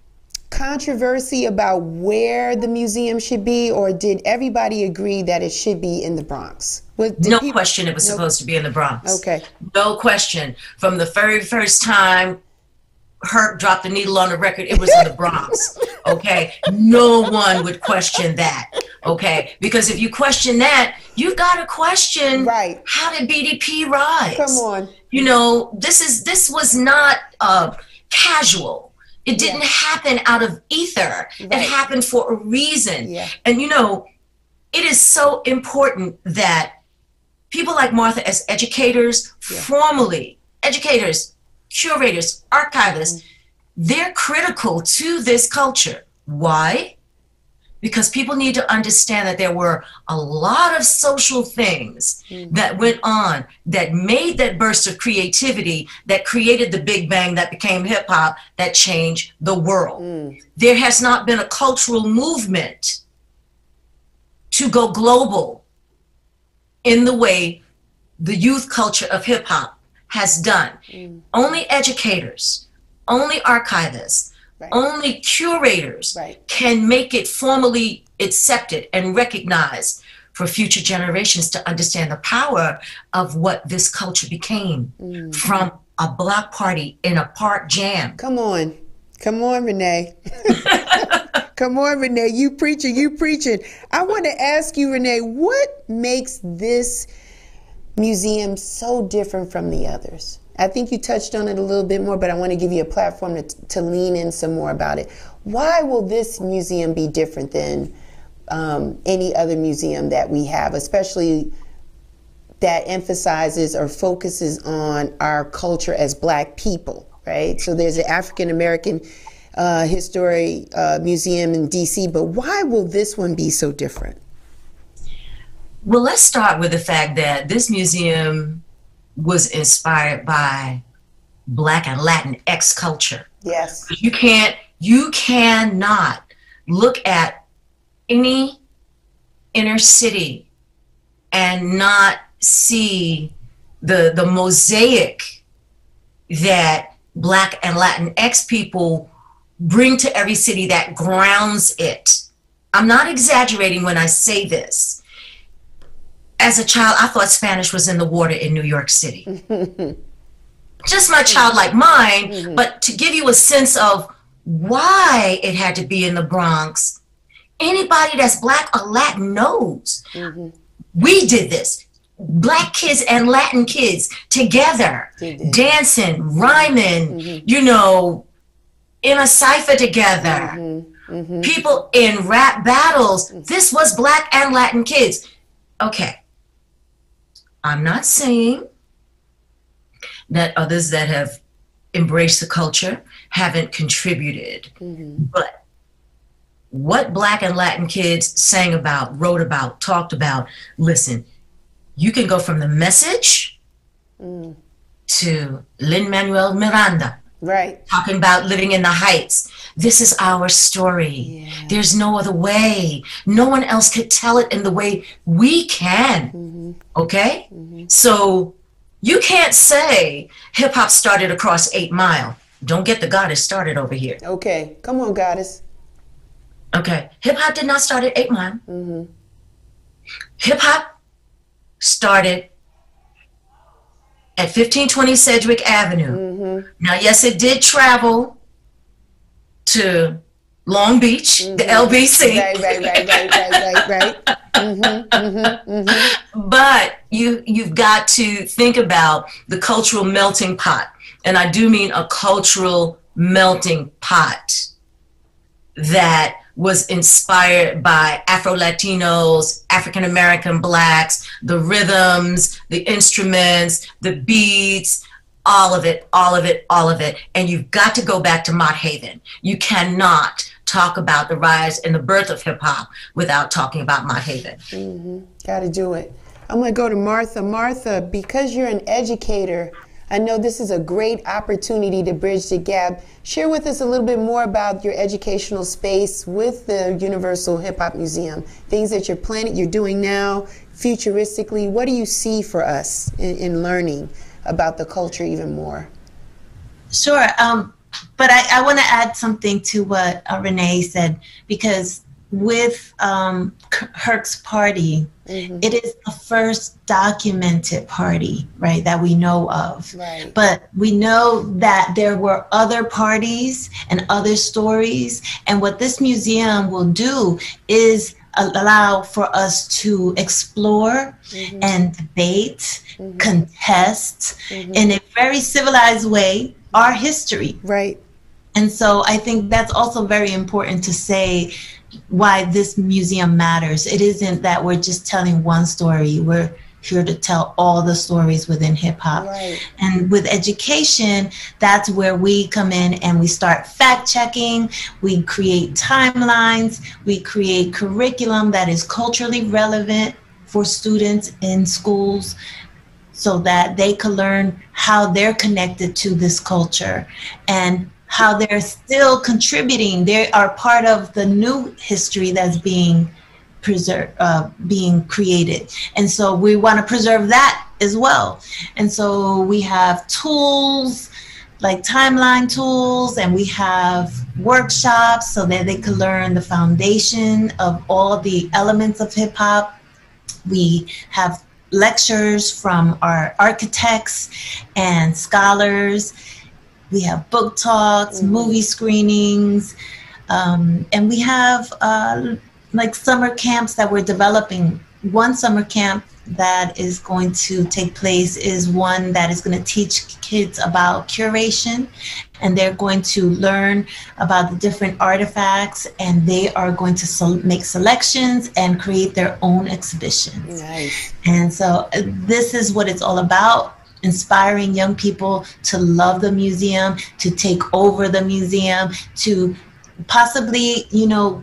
controversy about where the museum should be, or did everybody agree that it should be in the Bronx? Was, no people, question it was no, supposed to be in the Bronx. Okay. No question. From the very first time Herc dropped the needle on the record, it was in the Bronx. Okay. No one would question that. Okay. Because if you question that, you've got to question, right, how did B D P rise? Come on. You know, this is this was not uh, casual. It didn't yeah. happen out of ether. Right. It happened for a reason. Yeah. And, you know, it is so important that people like Martha, as educators, yeah. formally, educators, curators, archivists, mm. they're critical to this culture. Why? Because people need to understand that there were a lot of social things mm. that went on that made that burst of creativity, that created the Big Bang, that became hip hop, that changed the world. Mm. There has not been a cultural movement to go global in the way the youth culture of hip hop has done. Mm. Only educators, only archivists, right. only curators right. can make it formally accepted and recognized for future generations to understand the power of what this culture became mm. from a block party in a park jam. Come on. Come on, Renee. Come on, Renee. You preaching, you preaching. I want to ask you, Renee, what makes this museum so different from the others? I think you touched on it a little bit more, but I want to give you a platform to, to lean in some more about it. Why will this museum be different than um, any other museum that we have, especially that emphasizes or focuses on our culture as Black people, right? So there's an African American uh, History uh, Museum in D C, but why will this one be so different? Well, let's start with the fact that this museum was inspired by Black and Latinx culture. Yes. You can't, you cannot look at any inner city and not see the, the mosaic that Black and Latinx people bring to every city that grounds it. I'm not exaggerating when I say this. As a child, I thought Spanish was in the water in New York City. Just my childlike mind, mm-hmm. but to give you a sense of why it had to be in the Bronx, anybody that's Black or Latin knows. Mm-hmm. We did this. Black kids and Latin kids together, dancing, rhyming, mm-hmm. you know, in a cipher together. Mm-hmm. Mm-hmm. People in rap battles. This was Black and Latin kids. Okay. I'm not saying that others that have embraced the culture haven't contributed, mm-hmm. but what Black and Latin kids sang about, wrote about, talked about, listen, you can go from The Message mm. to Lin-Manuel Miranda, right, talking about living in the Heights. This is our story. Yeah. There's no other way. No one else could tell it in the way we can. Mm-hmm. Okay? Mm-hmm. So you can't say hip hop started across Eight Mile. Don't get the goddess started over here. Okay. Come on, goddess. Okay. Hip hop did not start at Eight Mile. Mm-hmm. Hip hop started at fifteen twenty Sedgwick Avenue. Mm-hmm. Now, yes, it did travel to Long Beach, mm-hmm. the L B C. Right, right, right, right, right, right, right. Mm-hmm, mm-hmm, mm-hmm. But you, you've got to think about the cultural melting pot. And I do mean a cultural melting pot that was inspired by Afro-Latinos, African-American Blacks, the rhythms, the instruments, the beats, all of it, all of it, all of it. And you've got to go back to Mott Haven. You cannot talk about the rise and the birth of hip hop without talking about Mott Haven. Mm-hmm. Got to do it. I'm going to go to Martha. Martha, because you're an educator, I know this is a great opportunity to bridge the gap. Share with us a little bit more about your educational space with the Universal Hip Hop Museum, things that you're planning, you're doing now, futuristically. What do you see for us in, in learning about the culture even more? Sure. Um, but I, I want to add something to what uh, Renee said, because with um, Herc's party, mm-hmm. it is the first documented party, right, that we know of. Right. But we know that there were other parties and other stories. And what this museum will do is allow for us to explore mm-hmm. and debate, mm-hmm. contest mm-hmm. in a very civilized way our history. Right. And so I think that's also very important to say why this museum matters. It isn't that we're just telling one story. We're here to tell all the stories within hip hop. Right. And with education, that's where we come in and we start fact checking. We create timelines. We create curriculum that is culturally relevant for students in schools so that they can learn how they're connected to this culture and how they're still contributing. They are part of the new history that's being preserved, uh, being created. And so we want to preserve that as well. And so we have tools like timeline tools, and we have workshops so that they can learn the foundation of all the elements of hip hop. We have lectures from our architects and scholars. We have book talks, mm-hmm. movie screenings, um, and we have uh, like summer camps that we're developing. One summer camp that is going to take place is one that is going to teach kids about curation, and they're going to learn about the different artifacts, and they are going to sol- make selections and create their own exhibitions. Nice. And so uh, this is what it's all about. Inspiring young people to love the museum, to take over the museum, to possibly, you know,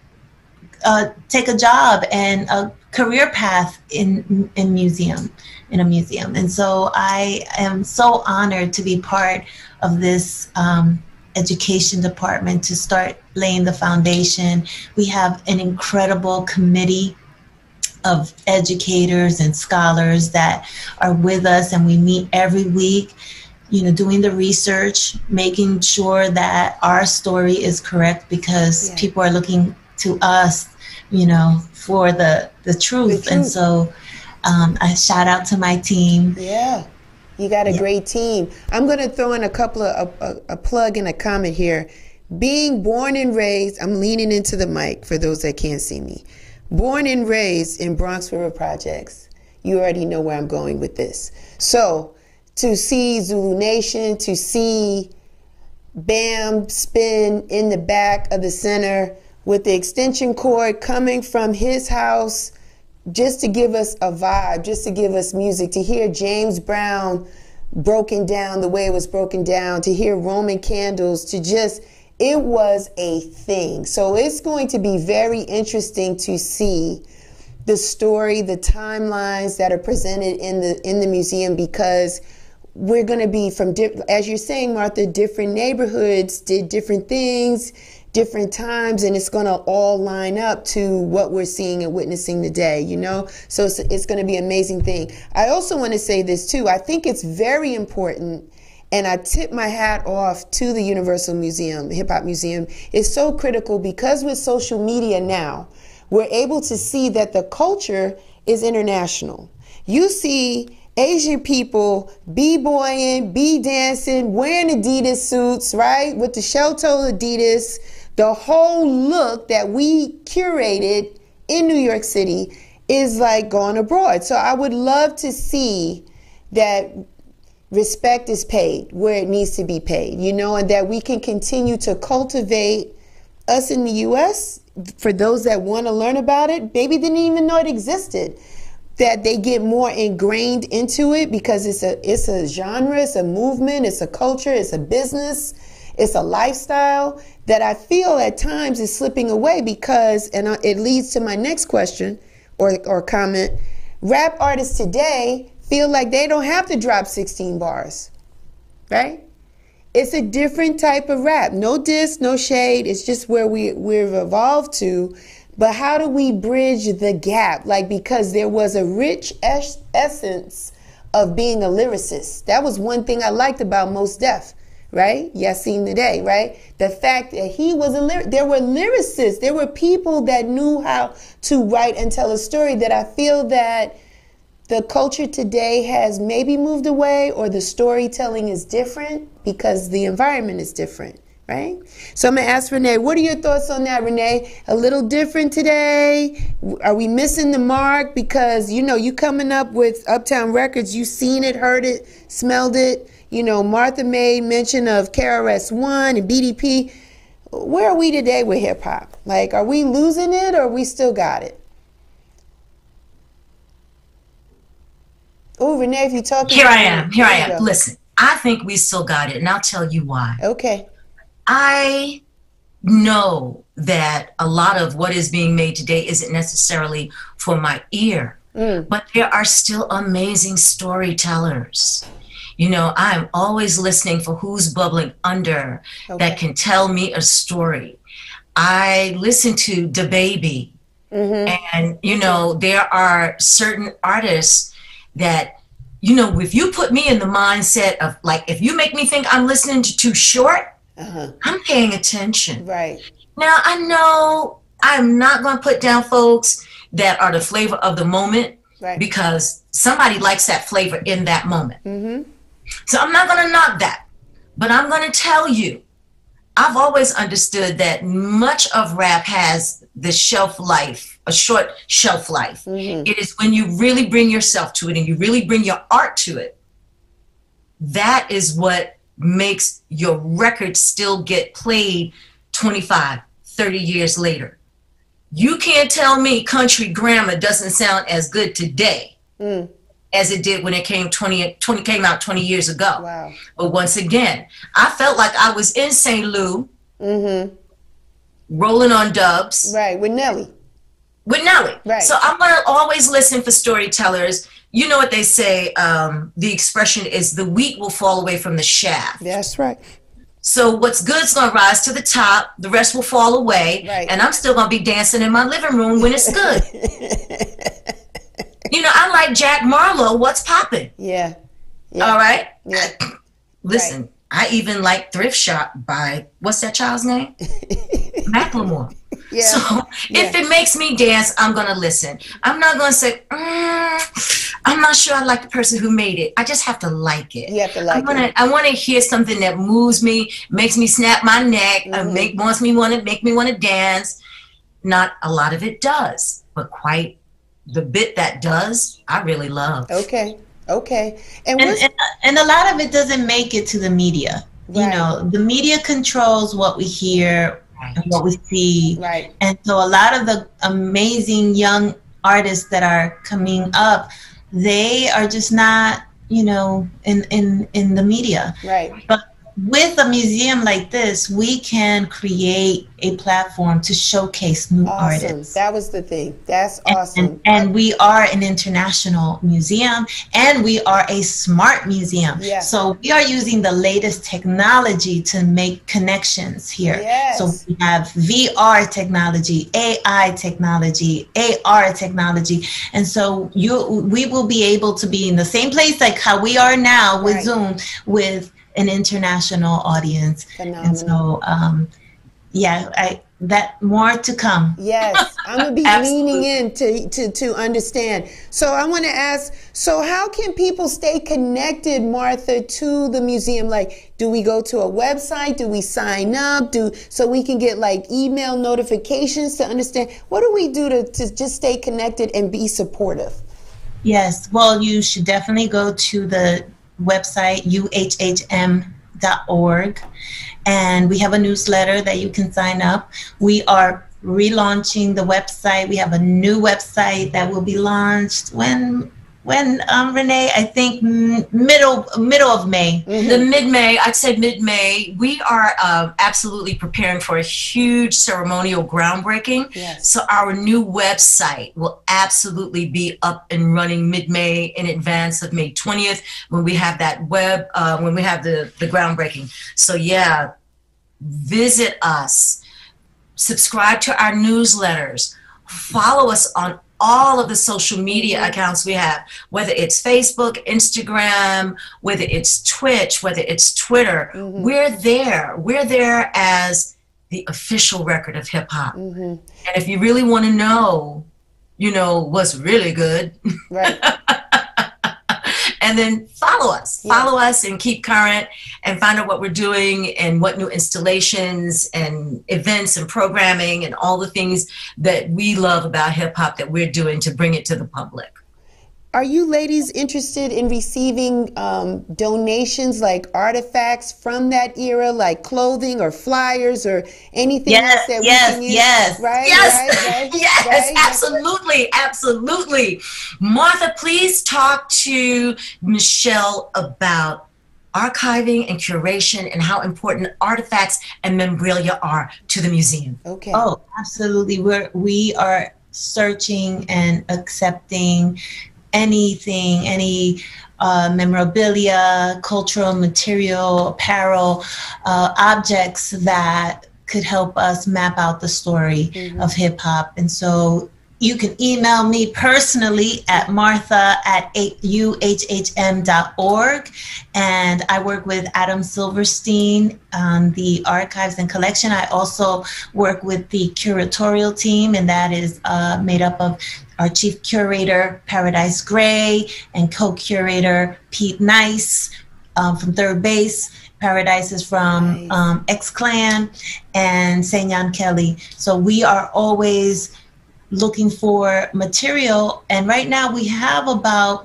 uh, take a job and a career path in in museum, in a museum. And so I am so honored to be part of this um, education department to start laying the foundation. We have an incredible committee of educators and scholars that are with us, and we meet every week, you know, doing the research, making sure that our story is correct, because yeah. people are looking to us, you know, for the, the truth. The truth. And so um, I shout out to my team. Yeah, you got a yeah. great team. I'm going to throw in a couple of, a, a, a plug and a comment here. Being born and raised, I'm leaning into the mic for those that can't see me. Born and raised in Bronx River Projects, you already know where I'm going with this. So to see Zulu Nation, to see Bam spin in the back of the center with the extension cord coming from his house, just to give us a vibe, just to give us music, to hear James Brown broken down the way it was broken down, to hear Roman Candles, to just... It was a thing. So it's going to be very interesting to see the story, the timelines that are presented in the in the museum, because we're going to be from, as you're saying, Martha, different neighborhoods did different things, different times, and it's going to all line up to what we're seeing and witnessing today, you know? So it's, it's going to be an amazing thing. I also want to say this too. I think it's very important, and I tip my hat off to the Universal Museum, Hip Hop Museum. It's so critical because with social media now, we're able to see that the culture is international. You see Asian people b-boying, b-dancing, wearing Adidas suits, right? With the shell-toe Adidas, the whole look that we curated in New York City is like going abroad. So I would love to see that respect is paid where it needs to be paid, you know, and that we can continue to cultivate us in the U S for those that want to learn about it, maybe didn't even know it existed, that they get more ingrained into it because it's a it's a genre, it's a movement, it's a culture, it's a business, it's a lifestyle that I feel at times is slipping away because, and it leads to my next question or or comment, rap artists today feel like they don't have to drop sixteen bars, right? It's a different type of rap. No diss, no shade. It's just where we, we've evolved to. But how do we bridge the gap? Like, because there was a rich es- essence of being a lyricist. That was one thing I liked about Mos Def. right? Yasin Today, right? The fact that he was a lyric, there were lyricists, there were people that knew how to write and tell a story, that I feel that the culture today has maybe moved away, or the storytelling is different because the environment is different, right? So I'm going to ask Renee, what are your thoughts on that, Renee? A little different today? Are we missing the mark? Because, you know, you coming up with Uptown Records, you seen it, heard it, smelled it. You know, Martha made mention of K R S One and B D P. Where are we today with hip hop? Like, are we losing it, or we still got it? Oh, Renee, if you're talking. Here I am. Here I am. Listen, I think we still got it, and I'll tell you why. Okay. I know that a lot of what is being made today isn't necessarily for my ear, mm. but there are still amazing storytellers. You know, I'm always listening for who's bubbling under okay. that can tell me a story. I listen to DaBaby, mm-hmm. and, you know, there are certain artists that, you know, if you put me in the mindset of, like, if you make me think I'm listening to Too Short, uh-huh. I'm paying attention. Right. Now, I know I'm not going to put down folks that are the flavor of the moment, right. because somebody likes that flavor in that moment. Mm-hmm. So I'm not going to knock that, but I'm going to tell you, I've always understood that much of rap has the shelf life, a short shelf life. Mm-hmm. It is when you really bring yourself to it and you really bring your art to it. That is what makes your record still get played twenty-five, thirty years later. You can't tell me Country Grammar doesn't sound as good today. Mm. as it did when it came twenty, twenty came out twenty years ago. Wow. But once again, I felt like I was in Saint Lou, mm-hmm. rolling on dubs. Right, with Nelly. With Nelly. Right. So I'm going to always listen for storytellers. You know what they say, um, the expression is the wheat will fall away from the shaft. That's right. So what's good's going to rise to the top, the rest will fall away, right. and I'm still going to be dancing in my living room when it's good. You know, I like Jack Marlowe. What's poppin'? Yeah. yeah. All right. Yeah. Listen, right. I even like Thrift Shop by, what's that child's name? Macklemore. Yeah. So yeah. if it makes me dance, I'm going to listen. I'm not going to say, mm, I'm not sure I like the person who made it. I just have to like it. You have to like I'm gonna, it. I want to hear something that moves me, makes me snap my neck, mm-hmm. and make, wants me want to make me want to dance. Not a lot of it does, but quite the bit that does, I really love. Okay. Okay. And, and, and, and a lot of it doesn't make it to the media. Right. You know, the media controls what we hear right. and what we see. Right. And so a lot of the amazing young artists that are coming up, they are just not, you know, in, in, in the media. Right. But with a museum like this, we can create a platform to showcase new awesome. artists. That was the thing. That's awesome. And, and, and we are an international museum, and we are a smart museum. Yeah. So we are using the latest technology to make connections here. Yes. So we have V R technology, A I technology, A R technology. And so you, we will be able to be in the same place like how we are now with right. Zoom, with an international audience. Phenomenal. And so um yeah I that more to come. Yes, I'm gonna be leaning in to, to to understand. So I want to ask, so how can people stay connected, Martha, to the museum? Like, do we go to a website? Do we sign up? Do so we can get like email notifications to understand? What do we do to, to just stay connected and be supportive? Yes, well, you should definitely go to the website U H H M dot org, and we have a newsletter that you can sign up. We are relaunching the website. We have a new website that will be launched when when um Renee, I think middle middle of May. Mm-hmm. The mid-May, I'd say mid-May. We are uh, absolutely preparing for a huge ceremonial groundbreaking. Yes. So our new website will absolutely be up and running mid-May, in advance of May twentieth, when we have that web, uh, when we have the, the groundbreaking. So yeah, visit us, subscribe to our newsletters, follow us on all of the social media accounts we have, whether it's Facebook, Instagram, whether it's Twitch, whether it's Twitter. Mm-hmm. We're there. We're there as the official record of hip hop. Mm-hmm. And if you really want to know, you know, what's really good, right. And then follow us, yeah. follow us and keep current and find out what we're doing and what new installations and events and programming and all the things that we love about hip hop that we're doing to bring it to the public. Are you ladies interested in receiving um, donations like artifacts from that era, like clothing or flyers or anything yes, else that yes, we can use? Yes, right, yes, right, right, yes, right? absolutely, absolutely. Martha, please talk to Michelle about archiving and curation and how important artifacts and memorabilia are to the museum. Okay. Oh, absolutely. We're, we are searching and accepting anything, any uh, memorabilia, cultural material, apparel, uh, objects that could help us map out the story mm-hmm. of hip hop. And so you can email me personally at martha at u h h m dot org. And I work with Adam Silverstein on the archives and collection. I also work with the curatorial team, and that is uh, made up of our chief curator, Paradise Gray, and co-curator, Pete Nice um, from Third Base. Paradise is from nice. um, X-Clan, and Senyan Kelly. So we are always looking for material, and right now we have about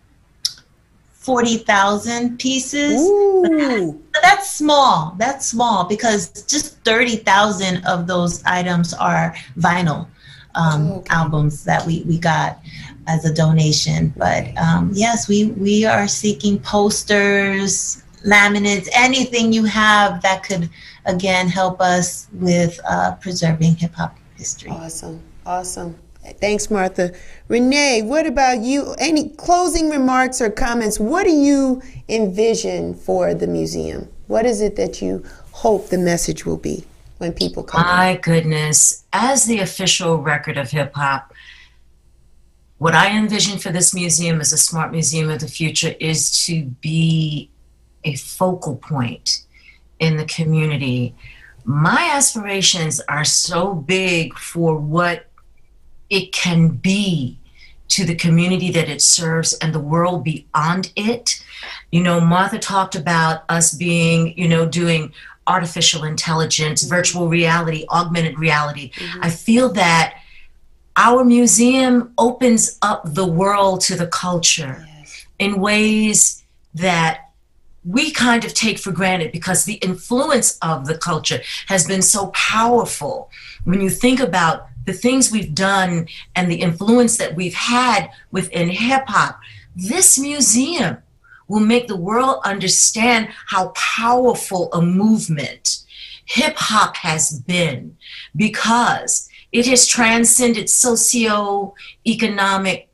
forty thousand pieces. But, that, but that's small. That's small because just thirty thousand of those items are vinyl um, okay. albums that we, we got as a donation. But um, yes, we, we are seeking posters, laminates, anything you have that could, again, help us with uh, preserving hip-hop history. Awesome. Awesome. Thanks, Martha. Renee, what about you? Any closing remarks or comments? What do you envision for the museum? What is it that you hope the message will be when people come? My in? goodness. As the official record of hip hop, what I envision for this museum as a smart museum of the future is to be a focal point in the community. My aspirations are so big for what it can be to the community that it serves and the world beyond it. You know, Martha talked about us being, you know, doing artificial intelligence, mm-hmm. virtual reality, augmented reality. Mm-hmm. I feel that our museum opens up the world to the culture yes. in ways that we kind of take for granted because the influence of the culture has been so powerful. When you think about the things we've done and the influence that we've had within hip hop, this museum will make the world understand how powerful a movement hip hop has been, because it has transcended socio-economic,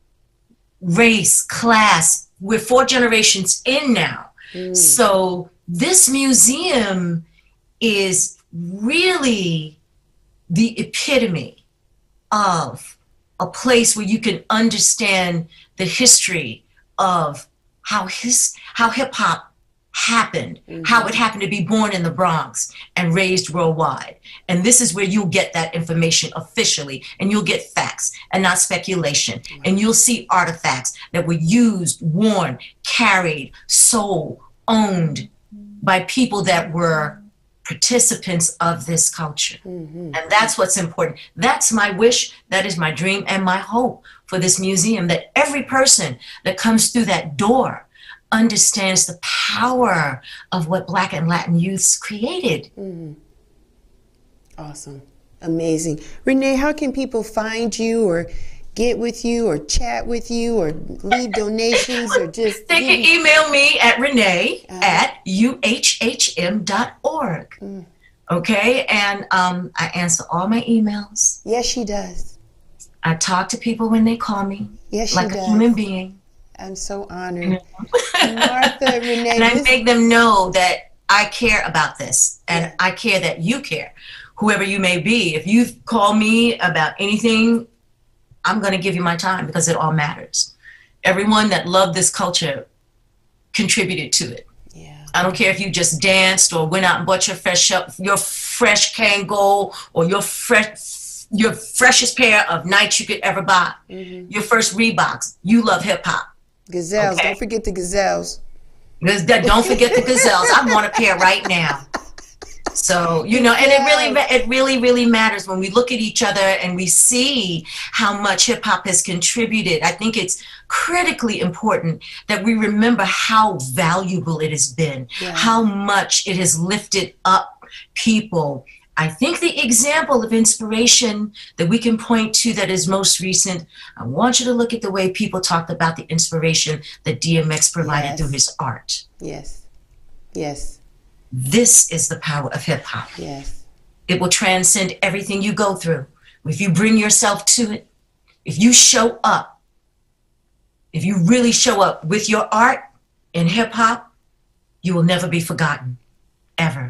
race, class. We're four generations in now. Mm. So this museum is really the epitome of a place where you can understand the history of how his how hip hop happened, mm-hmm. how it happened to be born in the Bronx and raised worldwide. And this is where you'll get that information officially, and you'll get facts and not speculation. Mm-hmm. And you'll see artifacts that were used, worn, carried, sold, owned by people that were participants of this culture. Mm-hmm. And that's what's important. That's my wish, that is my dream and my hope for this museum, that every person that comes through that door understands the power of what Black and Latin youths created. Mm-hmm. Awesome. Amazing. Renee, how can people find you or get with you or chat with you or leave donations or just... They can email me at Renee uh, at u h h m dot org. Mm. Okay? And um, I answer all my emails. Yes, she does. I talk to people when they call me. Yes, she like does. a human being. I'm so honored. Martha, Renee. And I make them know that I care about this, and yeah. I care that you care, whoever you may be. If you call me about anything, I'm going to give you my time because it all matters. Everyone that loved this culture contributed to it. Yeah. I don't care if you just danced or went out and bought your fresh your fresh Kangol or your fresh your freshest pair of Nikes you could ever buy. Mm-hmm. Your first Reeboks. You love hip hop. Gazelles. Okay? Don't forget the Gazelles. Don't forget the Gazelles. I want a pair right now. So, you know, and it really, it really, really matters when we look at each other and we see how much hip hop has contributed. I think it's critically important that we remember how valuable it has been, yeah. how much it has lifted up people. I think the example of inspiration that we can point to that is most recent, I want you to look at the way people talked about the inspiration that D M X provided yes. through his art. Yes. Yes. This is the power of hip hop. Yes. It will transcend everything you go through. If you bring yourself to it, if you show up, if you really show up with your art in hip hop, you will never be forgotten, ever.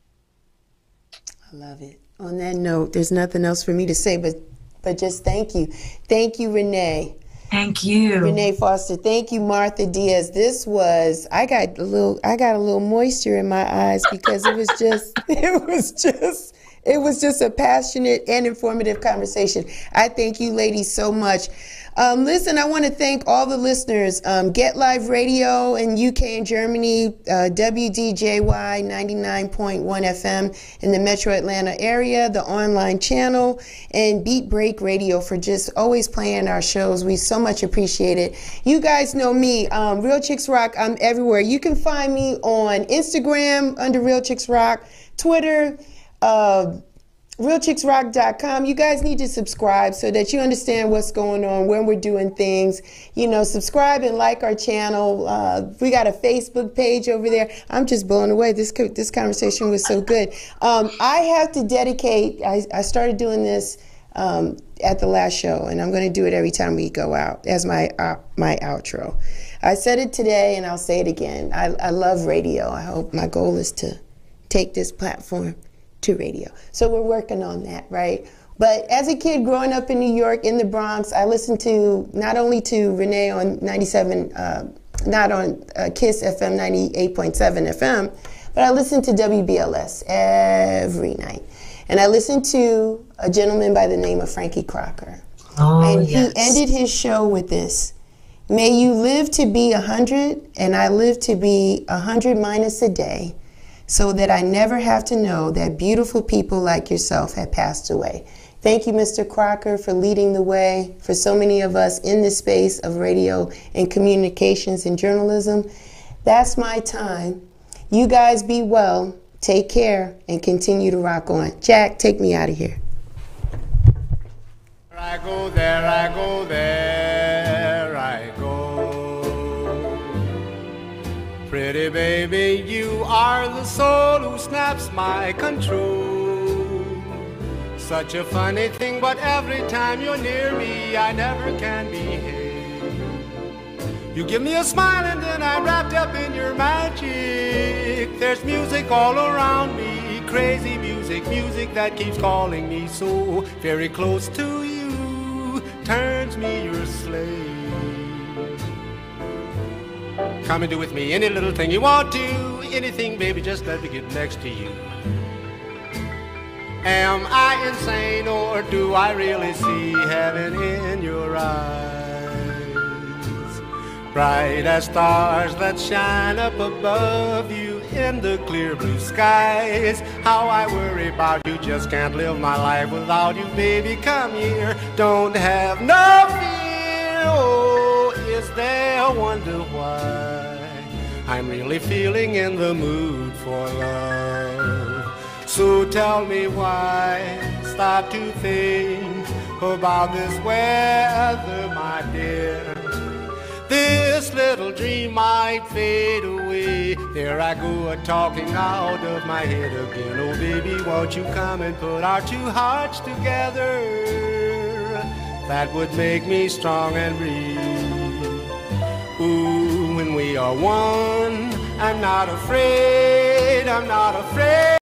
I love it. On that note, there's nothing else for me to say, but but just thank you. Thank you, Renee. Thank you. Renee Foster. Thank you, Martha Diaz. This was, I got a little, I got a little moisture in my eyes because it was just, it was just, it was just a passionate and informative conversation. I thank you ladies so much. Um, listen, I want to thank all the listeners. Um, Get Live Radio in U K and Germany, uh, W D J Y ninety-nine point one F M in the Metro Atlanta area, the online channel, and Beat Break Radio for just always playing our shows. We so much appreciate it. You guys know me, um, Real Chicks Rock. I'm everywhere. You can find me on Instagram under Real Chicks Rock, Twitter, uh, real chicks rock dot com. You guys need to subscribe so that you understand what's going on, when we're doing things. You know, subscribe and like our channel. Uh, we got a Facebook page over there. I'm just blown away. This this conversation was so good. Um, I have to dedicate, I, I started doing this um, at the last show, and I'm going to do it every time we go out as my, uh, my outro. I said it today, and I'll say it again. I, I love radio. I hope my goal is to take this platform to radio. So we're working on that, right? But as a kid growing up in New York, in the Bronx, I listened to, not only to Renee on ninety-seven, uh, not on uh, KISS F M ninety-eight point seven F M, but I listened to W B L S every night. And I listened to a gentleman by the name of Frankie Crocker. Oh, and yes. He ended his show with this: may you live to be one hundred, and I live to be one hundred minus a day, so that I never have to know that beautiful people like yourself had passed away. Thank you, Mister Crocker, for leading the way for so many of us in this space of radio and communications and journalism. That's my time. You guys be well, take care, and continue to rock on. Jack, take me out of here. There I go, there I go, there I go. Pretty baby, you are the soul who snaps my control. Such a funny thing, but every time you're near me, I never can behave. You give me a smile and then I'm wrapped up in your magic. There's music all around me, crazy music, music that keeps calling me so very close to you, turns me your slave. Come and do with me any little thing you want to, anything, baby, just let me get next to you. Am I insane, or do I really see heaven in your eyes? Bright as stars that shine up above you in the clear blue skies. How I worry about you, just can't live my life without you, baby, come here. Don't have no fear, oh, is there a wonder why I'm really feeling in the mood for love? So tell me why, stop to think about this weather, my dear. This little dream might fade away. There I go, a-talking out of my head again. Oh baby, won't you come and put our two hearts together? That would make me strong and breathe. Ooh, when we are one, I'm not afraid, I'm not afraid.